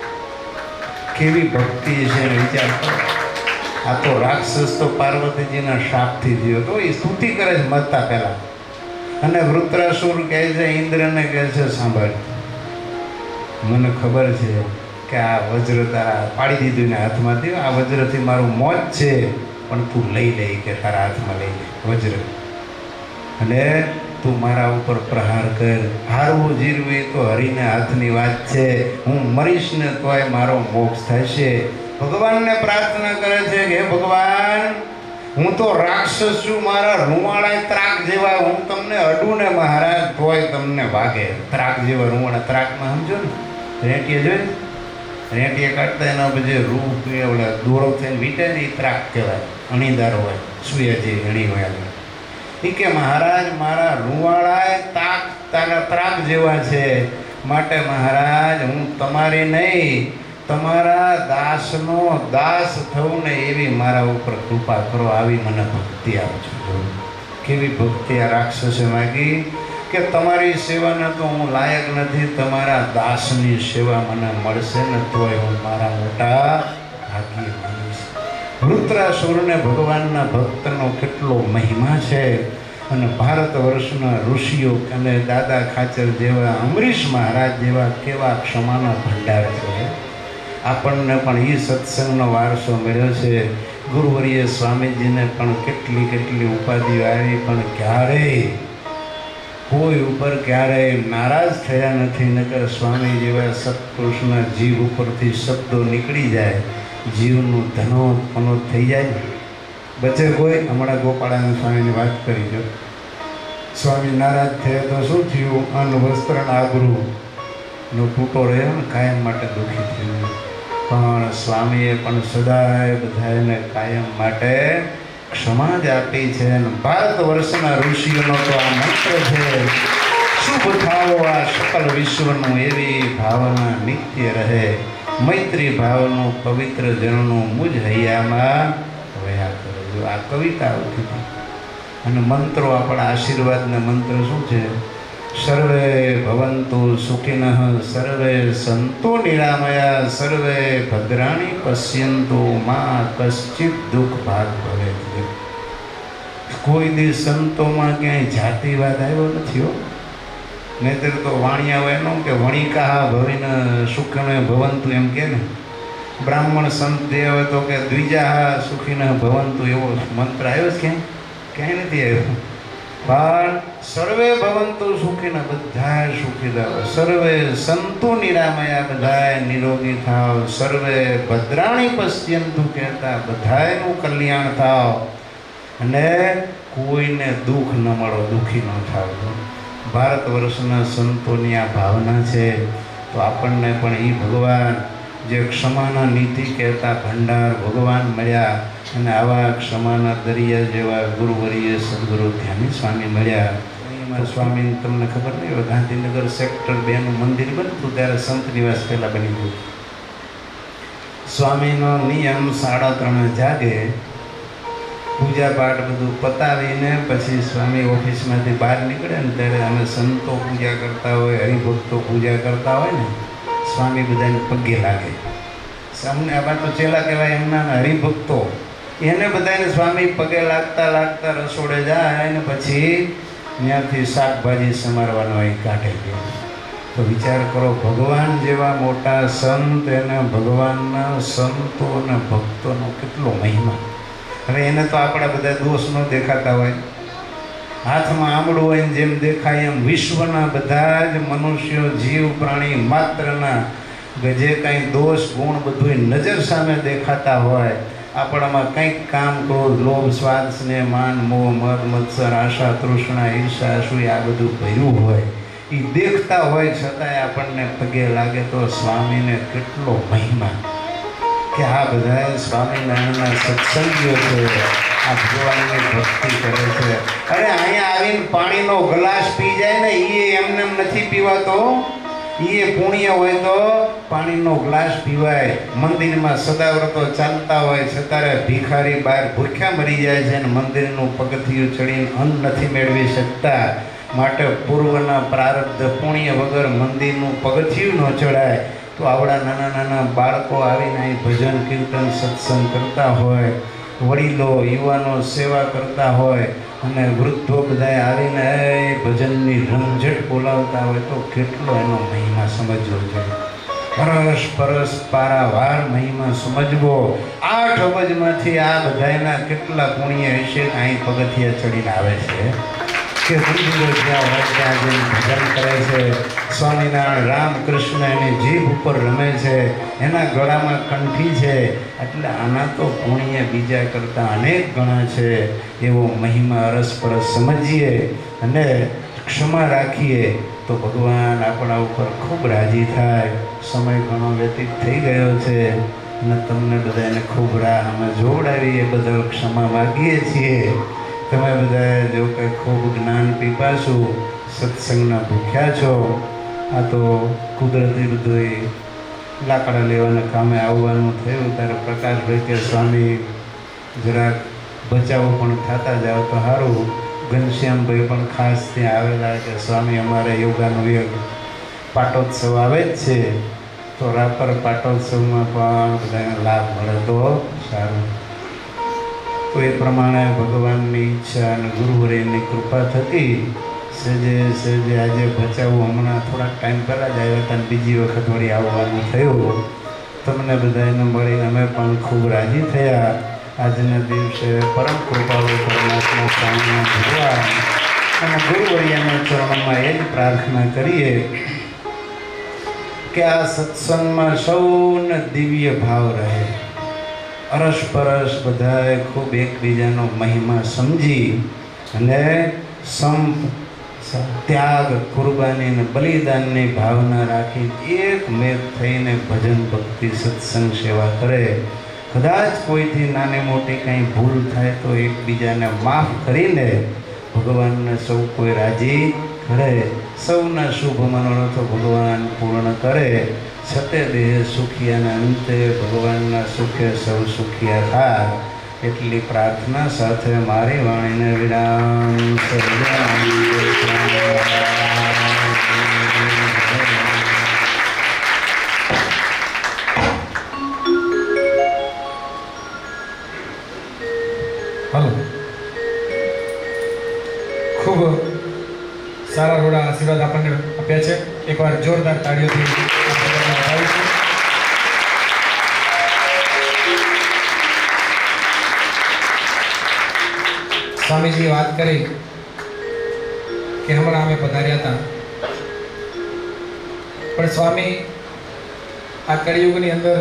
કેવી ભક્તિ છે વિચાર કરો. આ તો રાક્ષસ તો પાર્વતીજીના શાપથી થયો તો એ સ્તુતિ કરે છે મરતા પહેલા. અને વૃત્રાસુર કહે છે ઇન્દ્રને કહે છે, સાંભળ, મને ખબર છે કે આ વજ્ર તારા પાડી દીધું ને હાથમાંથી, આ વજ્રથી મારું મોત છે, પણ તું લઈ લે કે તારા હાથમાં લઈ લે વજ્ર, અને તું મારા ઉપર પ્રહાર કર. હારવું જીરવું એ તો હરીને હાથની વાત છે. હું મરીશ ને તોય મારો મોક્ષ થશે. ભગવાનને પ્રાર્થના કરે છે કે હે ભગવાન, હું તો રાક્ષસ છું, મારા રૂવાળા ત્રાક જેવા, હું તમને અડું ને મહારાજ તોય તમને વાગે. ત્રાક જેવા રૂવાળા, ત્રાકમાં સમજો ને રેટીએ જોઈ, રેટીએ કાઢતા એના પછી રૂ ઓલા દોરો થઈને વીટે ને એ ત્રાક કહેવાય. અણીદાર હોય, સૂર્ય જે અણી હોય આગળ. એ કે મહારાજ મારા રૂવાળા તાક તારા ત્રાક જેવા છે, માટે મહારાજ હું તમારી નહીં તમારા દાસનો દાસ થવું ને એવી મારા ઉપર કૃપા કરો. આવી મને ભક્તિ આપજો. કેવી ભક્તિ આ રાક્ષસે માગી કે તમારી સેવાને તો હું લાયક નથી, તમારા દાસની સેવા મને મળશે ને તોય હું મારા મોટા ભાગ્ય માનીશ. વૃત્રાસુરને ભગવાનના ભક્તનો કેટલો મહિમા છે. અને ભારત વર્ષના ઋષિઓ અને દાદા ખાચર જેવા, અમરીશ મહારાજ જેવા કેવા ક્ષમાના ભંડાર છે. આપણને પણ એ સત્સંગનો વારસો મળ્યો છે. ગુરુવર્ય સ્વામીજીને પણ કેટલી કેટલી ઉપાધિઓ આવી, પણ ક્યારેય કોઈ ઉપર ક્યારેય નારાજ થયા નથી. નકર સ્વામી જેવા સત્પુરુષના જીવ ઉપરથી શબ્દો નીકળી જાય, જીવનું ધનોત પનોત થઈ જાય. બચે કોઈ? હમણાં ગોપાળાનંદ સ્વામીની વાત કરી જો. સ્વામી નારાજ થયા તો શું થયું? અન્ન વસ્ત્ર આબરૂ નો તૂટો રહ્યો ને કાયમ માટે દુઃખી થયું. પણ સ્વામીએ પણ સદાય બધાને કાયમ માટે ક્ષમા જ આપી છે. અને ભારત વર્ષના ઋષિઓનો તો આ મંત્ર છે, શુભ થાવો આ સકલ વિશ્વનું, એવી ભાવના નિત્ય રહે. મૈત્રી ભાવનું પવિત્ર જનનું મુજ હૈયામાં વયા કરજો. આ કવિતા ઉઠી. અને મંત્રો, આપણા આશીર્વાદના મંત્ર શું છે? સર્વે ભવંતુ સુખિનઃ, સર્વે સંતો નિરામયા, સર્વે ભદ્રાણી પશ્યંતુ, મા કશ્ચિત દુઃખ ભાગ ભવે. કોઈ દી સંતોમાં ક્યાંય જાતિવાદ આવ્યો નથી હો. નહીતર તો વાણિયા હોય એનું કે વણિકા ભવિન સુખને ભવંતુ એમ કે ને. બ્રાહ્મણ સંત દેવ તો કે દ્વિજા સુખિન ભવંતુ, એવો મંત્ર આવ્યો છે ક્યાંય? ક્યાંય નથી આવ્યો. પણ સર્વે ભવંતુ સુખીના, બધા સુખી થાવ. સર્વે સંતો નિરામયા, બધા નિરોગી થાવ. સર્વે ભદ્રાણી પશ્યંતુ, કહેતા બધાનું કલ્યાણ થાવ. અને કોઈને દુઃખ ન મળો, દુઃખી ન થાવ. ભારત વર્ષના સંતોની આ ભાવના છે. તો આપણને પણ એ ભગવાન જે ક્ષમાના નીતિ કહેતા ભંડાર ભગવાન મળ્યા અને આવા ક્ષમાના દરિયા જેવા ગુરુવરીય સદગુરુ ધ્યાની સ્વામી મળ્યા. એમાં સ્વામી તમને ખબર નહીં હોય, ગાંધીનગર સેક્ટર બે નું મંદિર બનતું ત્યારે સંત નિવાસ પહેલાં બની ગયું. સ્વામીનો નિયમ સાડા ત્રણે જાગે, પૂજા પાઠ બધું પતાવીને પછી સ્વામી ઓફિસમાંથી બહાર નીકળે ને ત્યારે અમે સંતો પૂજા કરતા હોય, હરિભક્તો પૂજા કરતા હોય ને, સ્વામી બધાને પગે લાગે. સામને આમાં તો ચેલા કહેવાય એમના હરિભક્તો, એને બધાને સ્વામી પગે લાગતા લાગતા રસોડે જાય ને પછી ત્યાંથી શાકભાજી સમારવાનો એ કાઢે ગયો. તો વિચાર કરો, ભગવાન જેવા મોટા સંત, એને ભગવાનના સંતો અને ભક્તોનો કેટલો મહિમા. હવે એને તો આપણા બધા દોષ ન દેખાતા હોય, હાથમાં આંબળું હોય ને જેમ દેખાય એમ વિશ્વના બધા જ મનુષ્યો જીવ પ્રાણી માત્રના જે કાંઈ દોષ ગુણ બધું નજર સામે દેખાતા હોય, આપણામાં કંઈક કામ ક્રોધ લોભ સ્વાદ સ્નેહ માન મોહ મદ મત્સર આશા તૃષ્ણા ઈર્ષા અસૂયા આ બધું ભર્યું હોય, એ દેખતા હોય છતાંય આપણને પગે લાગે. તો સ્વામીને કેટલો મહિમા કે આ બધા સ્વામિનારાયણના સત્સંગીઓ છે, આ ભગવાનની ભક્તિ કરે છે. અરે અહીંયા આવીને પાણીનો ગ્લાસ પી જાય ને, એ એમને નથી પીવાતો, એ પુણ્ય હોય તો પાણીનો ગ્લાસ પીવાય. મંદિરમાં સદાવ્રતો ચાલતા હોય છતાં ભિખારી બહાર ભૂખ્યા મરી જાય છે અને મંદિરનું પગથિયું ચડીને અન્ન નથી મેળવી શકતા. માટે પૂર્વના પ્રારબ્ધ પુણ્ય વગર મંદિરનું પગથિયું ન ચડાય. તો આવડા નાના નાના બાળકો આવીને અહીં ભજન કીર્તન સત્સંગ કરતા હોય, વડીલો યુવાનો સેવા કરતા હોય અને વૃદ્ધો બધા આવીને એ ભજનની રમઝટ બોલાવતા હોય, તો કેટલો એનો મહિમા સમજવો જોઈએ. પરસ પરસ પારાવાર મહિમા સમજવો. આઠ અબજમાંથી આ બધાના કેટલા પુણ્ય હશે અહીં પગથિયા ચડીને આવે છે કે વૃદ્ધો જ્યાં હોય ત્યાં જઈને ભજન કરે છે. સ્વામિનારાયણ રામકૃષ્ણ એની જીભ ઉપર રમે છે, એના ગળામાં કંઠી છે, એટલે આના તો પુણ્ય બીજા કરતાં અનેક ગણા છે. એવો મહિમા અરસપરસ સમજીએ અને ક્ષમા રાખીએ તો ભગવાન આપણા ઉપર ખૂબ રાજી થાય. સમય ઘણો વ્યતીત થઈ ગયો છે અને તમને બધાને ખૂબ રાહ અમે જોવડાવી એ બદલ ક્ષમા માગીએ છીએ. તમે બધા જો કંઈ ખૂબ જ્ઞાન પીપાશું, સત્સંગના ભૂખ્યા છો. આ તો કુદરતી બધું લાકડા લેવાના કામે આવવાનું થયું ત્યારે પ્રકાશભાઈ કે સ્વામી જરાક બચાવો પણ થતા જાઓ તો સારું. ઘનશ્યામભાઈ પણ ખાસ ત્યાં આવેલા કે સ્વામી અમારે યોગાનો યોગ પાટોત્સવ આવે જ છે, તો રાપર પાટોત્સવમાં પણ બધાને લાભ મળે તો સારું. તો એ પ્રમાણે ભગવાનની ઈચ્છા અને ગુરુવરેની કૃપા થકી સહેજે સહેજે આજે બચાવું હમણાં થોડાક ટાઈમ પહેલાં જ આવ્યા હતા, બીજી વખત વળી આવવાનું થયું. તમને બધાને મળી અમે પણ ખૂબ રાજી થયા. આજના દિવસે પરમ કૃપાળુ પરમાત્મા સ્વામીના ભગવાન અને ગુરુવરિયાના ચરણોમાં એ જ પ્રાર્થના કરીએ કે આ સત્સંગમાં સૌને દિવ્ય ભાવ રહે. અરસપરસ બધાએ ખૂબ એકબીજાનો મહિમા સમજી અને સંપ ત્યાગ કુરબાની અને બલિદાનની ભાવના રાખી એક મેઘ થઈને ભજન ભક્તિ સત્સંગ સેવા કરે. કદાચ કોઈથી નાની મોટી કંઈ ભૂલ થાય તો એકબીજાને માફ કરીને ભગવાનને સૌ કોઈ રાજી કરે. સૌના શુભ મનોરથો ભગવાન પૂર્ણ કરે. છતે દેહ સુખિયાના અંતે ભગવાનના સુખે સૌ સુખિયા થાય. એટલી પ્રાર્થના સાથે મારી વાણીને વિરામ. હલો, ખૂબ સારા રોડા આશીર્વાદ આપણને આપ્યા છે. એકવાર જોરદાર તાળીઓથી વધાવીશું. સ્વામીજીએ વાત કરી કે હમણાં અમે પધાર્યા હતા, પણ સ્વામી આ કળિયુગની અંદર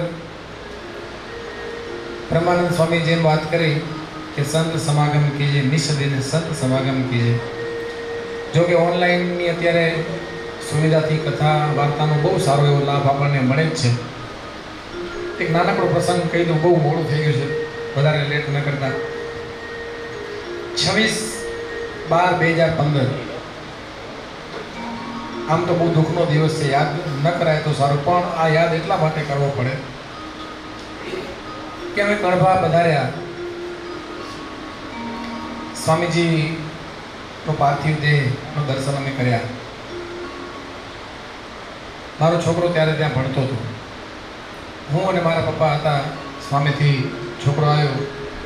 બ્રહ્માનંદ સ્વામી જેમ વાત કરી કે સંત સમાગમ કીજે, નિષ્ઠ દિન સંત સમાગમ કીજે. જો કે ઓનલાઈનની અત્યારે સુવિધાથી કથા વાર્તાનો બહુ સારો એવો લાભ આપણને મળે જ છે. એક નાનકડો પ્રસંગ કહી દઉં, બહુ મોડું થઈ ગયું છે, વધારે લેટ ન કરતા. છવ્વીસ બાર બે હજાર પંદર આમ તો બહુ દુઃખનો દિવસ છે, યાદ ન કરાય તો સારું, પણ આ યાદ એટલા માટે કરવો પડે કે અમે કણભા પધાર્યા. સ્વામીજીનો પાર્થિવ દેહનું દર્શન અમે કર્યા. મારો છોકરો ત્યારે ત્યાં ભણતો હતો. હું અને મારા પપ્પા હતા. સ્વામીથી છોકરો આવ્યો.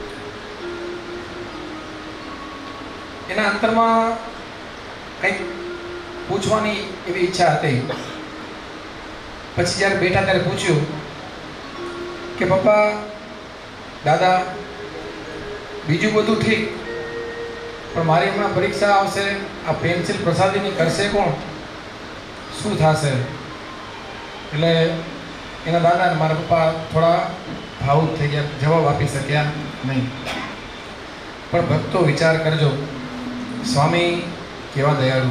એના અંતરમાં કંઈક પૂછવાની એવી ઈચ્છા હતી. પછી જ્યારે બેઠા ત્યારે પૂછ્યું કે પપ્પા, દાદા, બીજું બધું ઠીક, પણ મારી હમણાં પરીક્ષા આવશે, આ પેન્સિલ પ્રસાદીની કરશે કોણ? શું થશે? એટલે એના દાદા અને મારા પપ્પા થોડા ભાવુક થઈ ગયા, જવાબ આપી શક્યા નહીં. પણ ભક્તો વિચાર કરજો, સ્વામી કેવા દયાળુ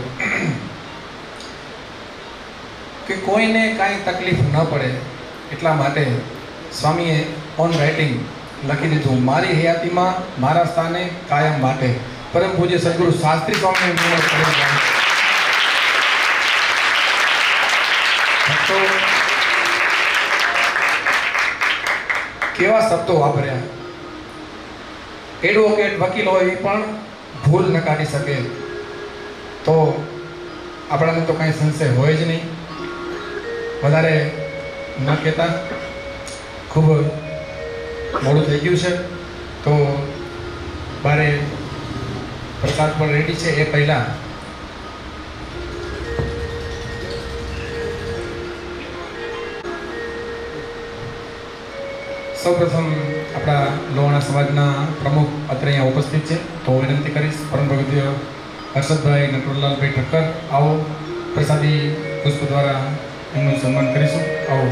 કે કોઈને કાંઈ તકલીફ ન પડે એટલા માટે સ્વામીએ ઓન રાઇટિંગ લખી દીધું, મારી હયાતીમાં મારા સ્થાને કાયમ માટે. પરમ પૂજ્ય સદગુરુ શાસ્ત્રી સ્વામીને નિર્ણય કરેલો. ભક્તો કેવા શબ્દો વાપર્યા. એડવોકેટ વકીલ હોય એ પણ ભૂલ ન કાઢી શકે, તો આપણાને તો કાંઈ સંશય હોય જ નહીં. વધારે ન કહેતા, ખૂબ મોડું થઈ ગયું છે, તો બારે પ્રસાદ પણ રેડી છે. એ પહેલાં સૌપ્રથમ આપણા લોહાણા સમાજના પ્રમુખ અત્રે અહીંયા ઉપસ્થિત છે, તો વિનંતી કરીશ પરમ ભગવદીય હર્ષદભાઈ નટવરલાલભાઈ ઠક્કર, આવો પ્રસાદી પુષ્પ દ્વારા એમનું સન્માન કરીશું. આવો.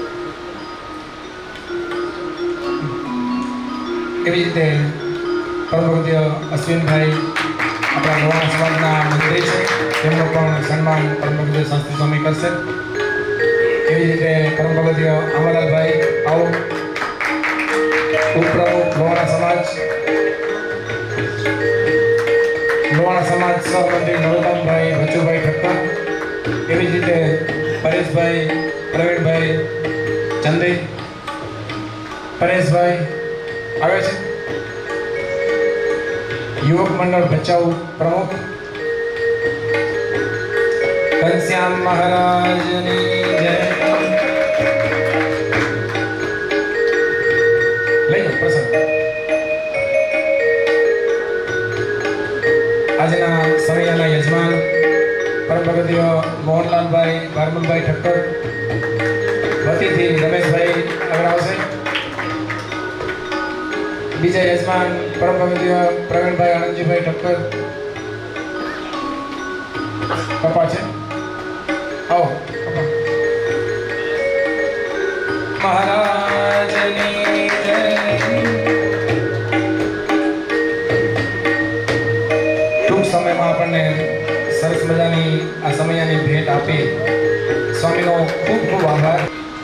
એવી રીતે પરમ ભગવદીય અશ્વિનભાઈ આપણા લોહાણા સમાજના મંત્રી છે, તેમનું પણ સન્માન પરમ ભગવદીય શાસ્ત્રી સ્વામી કરશે. એવી રીતે પરમ ભગવદીય અમરલાલભાઈ, આવો. ઉપપ્રમુખ લોહાણા સમાજ લોહાણા સમાજ સહમંત્રી નરોત્તમભાઈ બચુભાઈ ઠક્કર. એવી જ રીતે પરેશભાઈ, પ્રવીણભાઈ ચંદી, પરેશભાઈ આવે છે. યુવક મંડળ ભચાઉ પ્રમુખ ઘનશ્યામ મહારાજની જય. આજના સમયના યજમાન પરમ ભગવદીય મોહનલાલભાઈ ભારમલભાઈ ઠક્કર વતીથી રમેશભાઈ આગળ આવશે. બીજા યજમાન પરમ ભગવદીય પ્રવીણભાઈ આનંદજીભાઈ ઠક્કર પપ્પા છે, આવો પપ્પા. મહારાજની જય. સમયમાં આપણને સરસ મજાની આ સમયની ભેટ આપી સ્વામીનો ખૂબ ખૂબ આભાર.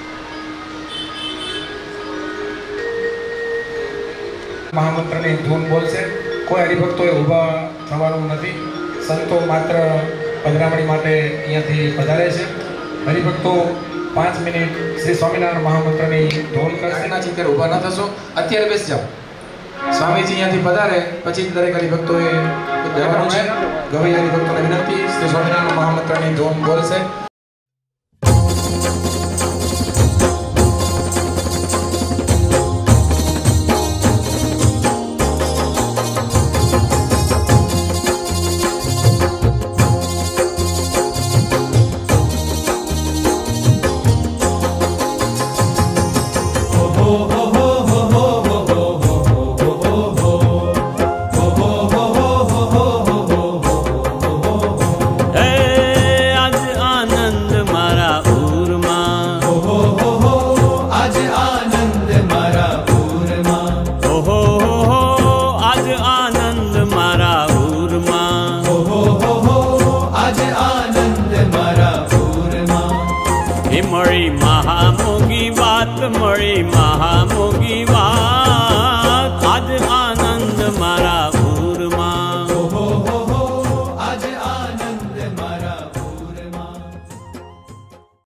મહામંત્રની ધૂન બોલશે. કોઈ હરિભક્તોએ ઊભા થવાનું નથી. સંતો માત્ર પધરામણી માટે અહીંયાથી પધારે છે. હરિભક્તો પાંચ મિનિટ શ્રી સ્વામિનારાયણ મહામંત્રની ધૂન કરશે. એના ચિંતન ઊભા ન થશો, અત્યારે બેસી જાઓ. સ્વામીજી અહીંયાથી પધારે પછી દરેક હરિભક્તોએ જવાનું છે. ગવૈયા હરિભક્તોને વિનંતી, શ્રી સ્વામિનારાયણ મહામંત્રની ધૂન બોલશે.